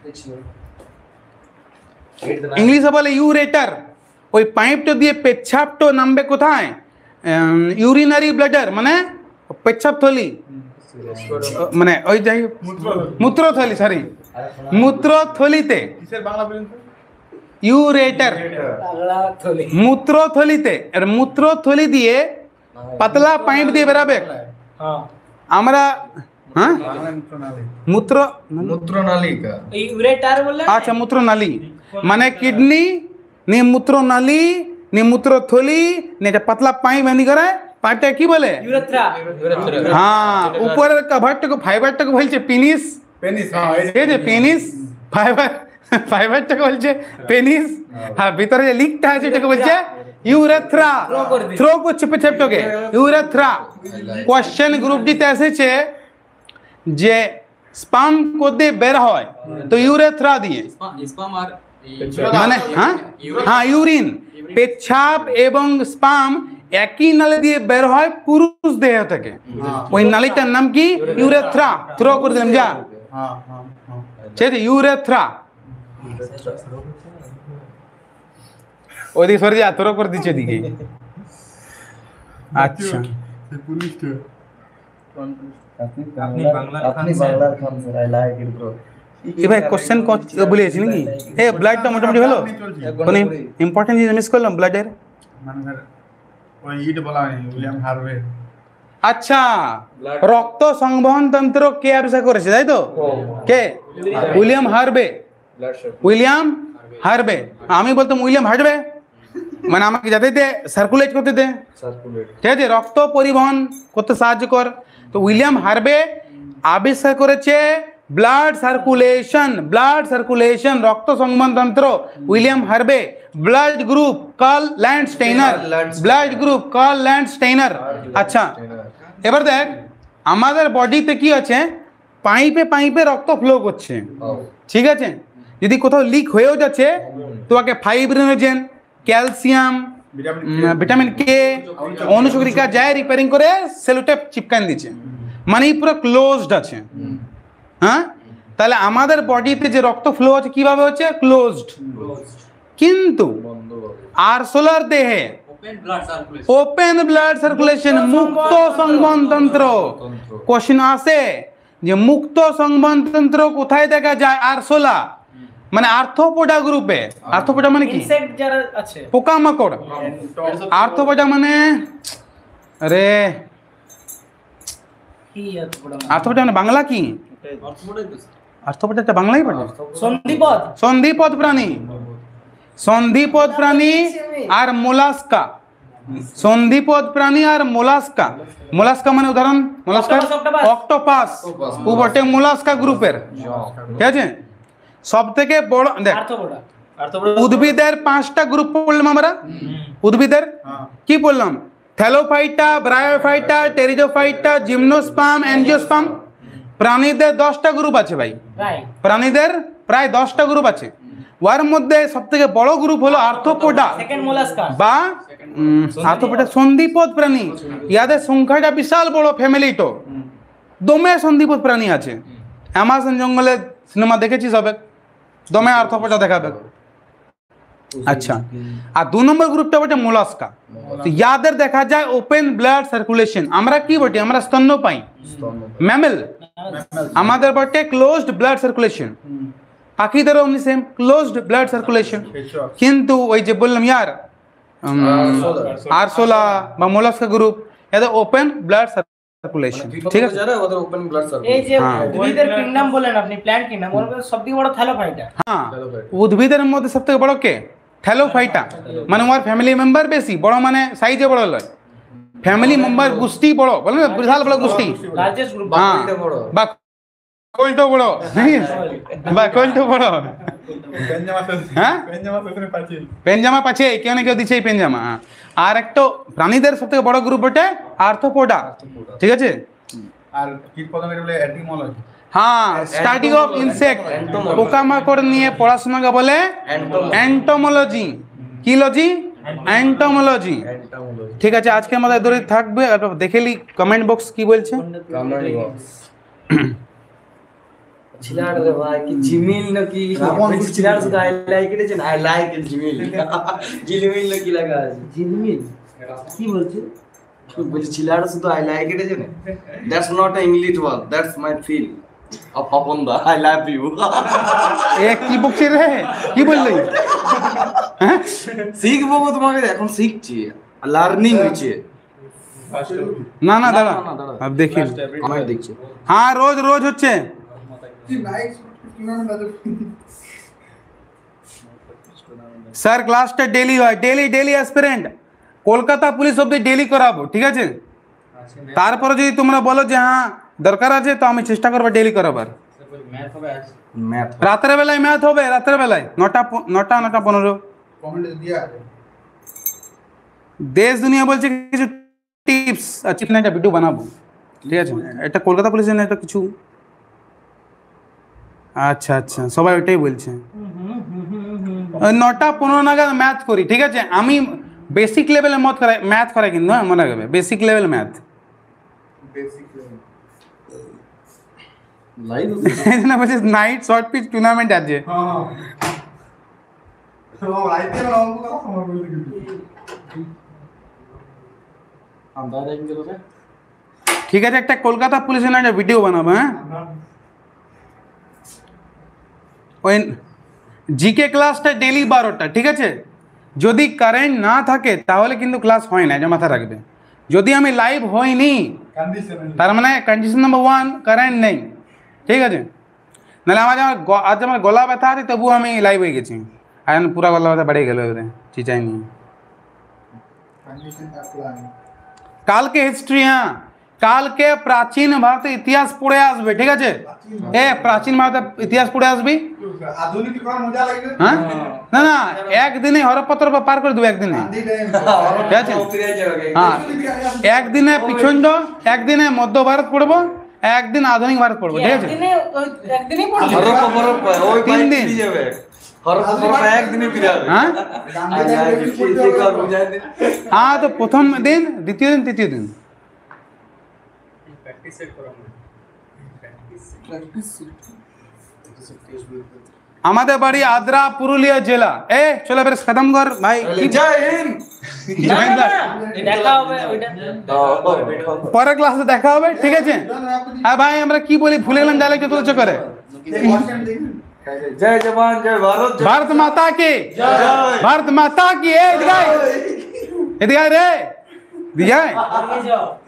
ইংলিশে বলে ইউরেটার ওই পাইপটা দিয়ে পেচ্ছাপটা নামবে কোথায় ইউরিনারি ব্লাডার মানে পেচ্ছাপ থলি মানে ওই যাই মূত্রথলি সরি মূত্রথলিতে কিসের বাংলা বলেন তো ইউরেটার পাগলা থলি মূত্রথলিতে আর মূত্রথলি দিয়ে পাতলা পাইপ দিয়ে বেরাবে হ্যাঁ আমরা হ্যাঁ বাংলা প্রণালী মূত্র মূত্রনালিকা এই ইউরেটার বললে আচ্ছা মূত্রনালী মানে কিডনি নি মূত্রনালী নি মূত্রথলি নি এটা পাতলা পাইপ এমনি করে পাইপটা কি বলে ইউরেথ্রা হ্যাঁ উপরের কভারটাকে ফাইবারটাকে বলছে পেনিস পেনিস হ্যাঁ এই ঠিক আছে পেনিস ফাইবার ফাইবারটাকে বলছে পেনিস হ্যাঁ ভিতরে যে লিকটা আছে সেটাকে বলছে ইউরেথ্রা থ্রো করছে পেছাপটাকে ইউরেথ্রা কোশ্চেন গ্রুপ ডিতে এসেছে যে স্পাম কোদে বের হয় তো ইউরেথ্রা দিয়ে মানে হ্যাঁ হ্যাঁ ইউরিন পেচ্ছাপ এবং স্পাম একই নালী দিয়ে বের হয় পুরুষ দেহ থেকে ওই নালীটার নাম কি ইউরেথ্রা থ্রো করে দিলাম যা হ্যাঁ হ্যাঁ হ্যাঁ ঠিক আছে ইউরেথ্রা ওইদিকে সরে যা থ্রো করে দিচ্ছে দিকে আচ্ছা পুলিশটা আপনি বাংলার খান sir I like it bro এ ভাই কোশ্চেন বলিয়েছি নাকি এ ব্লাডটা মোটামুটি হলো কোনো ইম্পর্টেন্ট জিনিস মিস করলাম ব্লাডের মানে ওই ইট বলা নেই উইলিয়াম হার্ভে আচ্ছা রক্ত সংবহন তন্ত্র কে আবিষ্কার করেছে তাই তো কে উইলিয়াম হার্ভে উইলিয়াম হার্ভে আমি বলতাম উইলিয়াম হার্ভে মানে আমাকে যাতে দে সার্কুলেট করতে দে সার্কুলেট ঠিক আছে রক্ত পরিবহন করতে সাহায্য কর তো উইলিয়াম হার্ভে আবিষ্কার করেছে ব্লাড সার্কুলেশন ব্লাড সার্কুলেশন রক্ত সংবহন তন্ত্র William Harvey blood group Karl Landsteiner blood group Karl Landsteiner আচ্ছা এবার দেখ আমাদের বডিতে কি আছে, পাইপে পাইপে রক্ত ফ্লো করছে, ঠিক আছে। যদি কোথাও লিক হয়েও যাচ্ছে তোমাকে ফাইব্রিনোজেন, ক্যালসিয়াম, ভিটামিন কে, অনুশক্রিকা যায় রিপেয়ারিং করে সেলুটেপ চিপকান দিচ্ছে, মানে পুরো ক্লোজড আছে। হ্যাঁ, তাহলে আমাদের বডিতে যে রক্ত ফ্লো হচ্ছে কিভাবে হচ্ছে, ক্লোজড। কিন্তু আরসোলার দেহে ওপেন ব্লাড সার্কুলেশন, মুক্ত সংবহনতন্ত্র। কোশ্চেন আসে যে মুক্ত সংবহনতন্ত্র কোথায় দেখা যায়, আরসোলা মানে আর্থোপোডা গ্রুপে। আর্থোপোডা মানে কি, ইনসেক্ট যারা আছে, পোকামাকড়। আর্থোপোডা মানে আরে কি আছে বড় আর্থোপোডা মানে বাংলা কি, আর্থোপোডা একটা বাংলাই পড়ে, সন্ধিপদ। সন্ধিপদ প্রাণী, সন্ধিপদ প্রাণী আর মোলাস্কা। সন্ধিপদ প্রাণী আর মোলাস্কা। মোলাস্কা মানে উদাহরণ, মোলাস্কা অক্টোপাস, ও বটে মোলাস্কা গ্রুপের, ঠিক আছে। সব থেকে বড় দেখ, আর্থোপোডা। উদ্ভিদের পাঁচটা গ্রুপ পড়লাম আমরা। উদ্ভিদের কি বললাম, thallophyta, bryophyta, pteridophyta, gymnosperm, angiosperm. প্রাণীদের দশটা গ্রুপ আছে ভাই, রাইট। প্রাণীদের প্রায় দশটা গ্রুপ আছে। ওর মধ্যে সব থেকে বড় গ্রুপ হলো আর্থোপোডা সেকেন্ড মোলাস্কাস বা আর্থোপোডা, সন্ধিপদ প্রাণী। ইয়াদের সংখ্যাটা বিশাল বড়, ফ্যামিলিটো দমে সন্ধিপদ প্রাণী আছে। অ্যামাজন জঙ্গলে সিনেমা দেখেছিস হবে, দমে আর্থোপোডা দেখাবে। আচ্ছা, আর দু নম্বর গ্রুপটা বটে মোলাস্কা। তো ইয়াদের দেখা যায় ওপেন ব্লাড সার্কুলেশন। আমরা কি বটে, আমরা স্তন্যপায়ী ম্যামেল, আমাদের বটে ক্লোজড ব্লাড সার্কুলেশন। পাখিদেরও অমনি সেম, ক্লোজড ব্লাড সার্কুলেশন। কিন্তু ওই যে বললাম ইয়ার আরসোলা বা মোলাস্কা গ্রুপ, এদের ওপেন ব্লাড সার্কুলেশন, ঠিক আছে। যারা ওদের ওপেন ব্লাড সার্কুলেশন। এই যে হ্যাঁ। উদ্ভিদের কিংডম বলেন আপনি, প্ল্যান্ট কিংডম, ওর মধ্যে সবথেকে বড় থ্যালোফাইটা। হ্যাঁ, উদ্ভিদের মধ্যে সব থেকে বড় কে, থ্যালোফাইটা। মানে ওর ফ্যামিলি মেম্বার বেশি বড়, মানে সাইজে বড় লয়, ফ্যামিলি মেম্বার গোষ্ঠী বড়, বলে না বিশাল বড় গোষ্ঠী। Largest group. হ্যাঁ, বা কোলটো বড়, বা কোলটো বড়। হ্যাঁ, পেনজামা পাচ্ছে, কেউ না কেউ দিচ্ছে পেনজামা। আর একটা প্রাণীদের সব থেকে বড় গ্রুপ বটে আর্থোপোডা, ঠিক আছে। আর কীটপতঙ্গের বলে এন্টিমোলজি। হ্যাঁ, স্টাডি অফ ইনসেক্ট, পোকামাকড় নিয়ে পড়াশোনাকে বলে এন্টোমোলজি। কি লজি, এন্টোমোলজি, ঠিক আছে। আজকে আমাদের দূরে থাকবে, দেখে লি কমেন্ট বক্স কি বলছে। কমেন্ট বক্স ছিলাড় রে ভাই, কি জিমিল নাকি ছিলাড় শুধু আই লাইক ইট আছে, আই লাইক ইট জিমিল। জিমিল নাকি লাগা আছে, জিমিল কি বলছে, বলছে ছিলাড় শুধু আই লাইক ইট আছে না, that's not a English word, that's my feel of upon the I love you. এ কি বকছে রে, কি বললি? হ্যাঁ, শিখবো তোমাকে, এখন শিখছি, লার্নিং হচ্ছে। না না দাদা, আব দেখি কমেন্ট দেখছি। হ্যাঁ, রোজ রোজ হচ্ছে। স্যার ক্লাসটা ডেলি হয়, daily daily aspirant Kolkata police অব্দি ডেলি করাবো, ঠিক আছে। তারপরে যদি তোমরা বলো যে হ্যাঁ দরকার আছে, তো আমি চেষ্টা করবো ডেলি করাবার। ম্যাথ রাতের বেলায় ম্যাথ হবে, রাতের বেলায় নটা প- নটা নটা পনেরো। কমেন্টে দিয়া আছে। দেশ দুনিয়া বলছে কিছু টিপস, আচ্ছা না একটা ভিডিও বানাবো, ঠিক আছে। এটা কলকাতা পুলিশের না, এটা কিছু। আচ্ছা আচ্ছা, সবাই ওইটাই বলছে। ওই নটা পনেরো নাগাদ ম্যাথ করি, ঠিক আছে। আমি বেসিক লেভেলে মত করাই, ম্যাথ করাই কিন্তু, হ্যাঁ মনে রাখবে, basic level math. Basic live না বলছে নাইট শর্ট পিচ টুর্নামেন্ট আছে। হ্যাঁ তো আইতে না অঙ্ক কথা সময় বলতে কিন্তু আমরা দেখি গেল রে। ঠিক আছে, একটা কলকাতা পুলিশের না একটা ভিডিও বানাবো, হ্যাঁ। ওই জিকে ক্লাসটা ডেলি বারোটা, ঠিক আছে। যদি কারেন্ট না থাকে তাহলে কিন্তু ক্লাস হয় না, এটা মাথায় রাখবে। যদি আমি লাইভ হইনি, কন্ডিশন তার মানে কন্ডিশন নাম্বার ওয়ান, কারেন্ট নেই, ঠিক আছে। নাহলে আমার আমার গ- আজ আমার গলা ব্যথা আছে, তবুও আমি লাইভ হয়ে গেছি। আর এখন পুরা গলা ব্যথা বেড়ে গেল, এবারে চিচাই নিয়ে। Condition apply. কালকে হিস্ট্রি, হ্যাঁ কালকে প্রাচীন ভারতের ইতিহাস পড়ে আসবে, ঠিক আছে। এ প্রাচীন ভারতের ইতিহাস পড়ে আসবি। আধুনিক করার মজা লাগবে হ্যাঁ না না একদিনে হরপত্র পার করে দেবো একদিনে গান্ধী টাইম ঠিক আছে হ্যাঁ একদিনে পিছন দ একদিনে মধ্য ভারত পড়বো একদিন আধুনিক ভারত পড়বো ঠিক আছে একদিনে ওই- একদিনেই পড়বে হরপ্পা হরপ্পা ওই তিন তিন দিন। দিন যাবে হরপ্পা হরপ্পা একদিনে ফিরাবে হ্যাঁ গান্ধী টাইম হ্যাঁ তো প্রথম দিন দ্বিতীয় দিন তৃতীয় দিন practice it करो practice আমাদের বাড়ি আদ্রা পুরুলিয়া জেলা এ চলো বেশ খতম কর ভাই কি জয় হিন্দ না, না, না, দেখা হবে ওইটা পরের ক্লাসে দেখা হবে ঠিক আছে হ্যাঁ ভাই আমরা কি বলি ভুলে গেলাম জালে কে তুলছে করে জয় জওয়ান জয় ভারত জয় भारत माता की भारत माता की ए दिखाई ए दिखाई रे दिखाई আগে যাও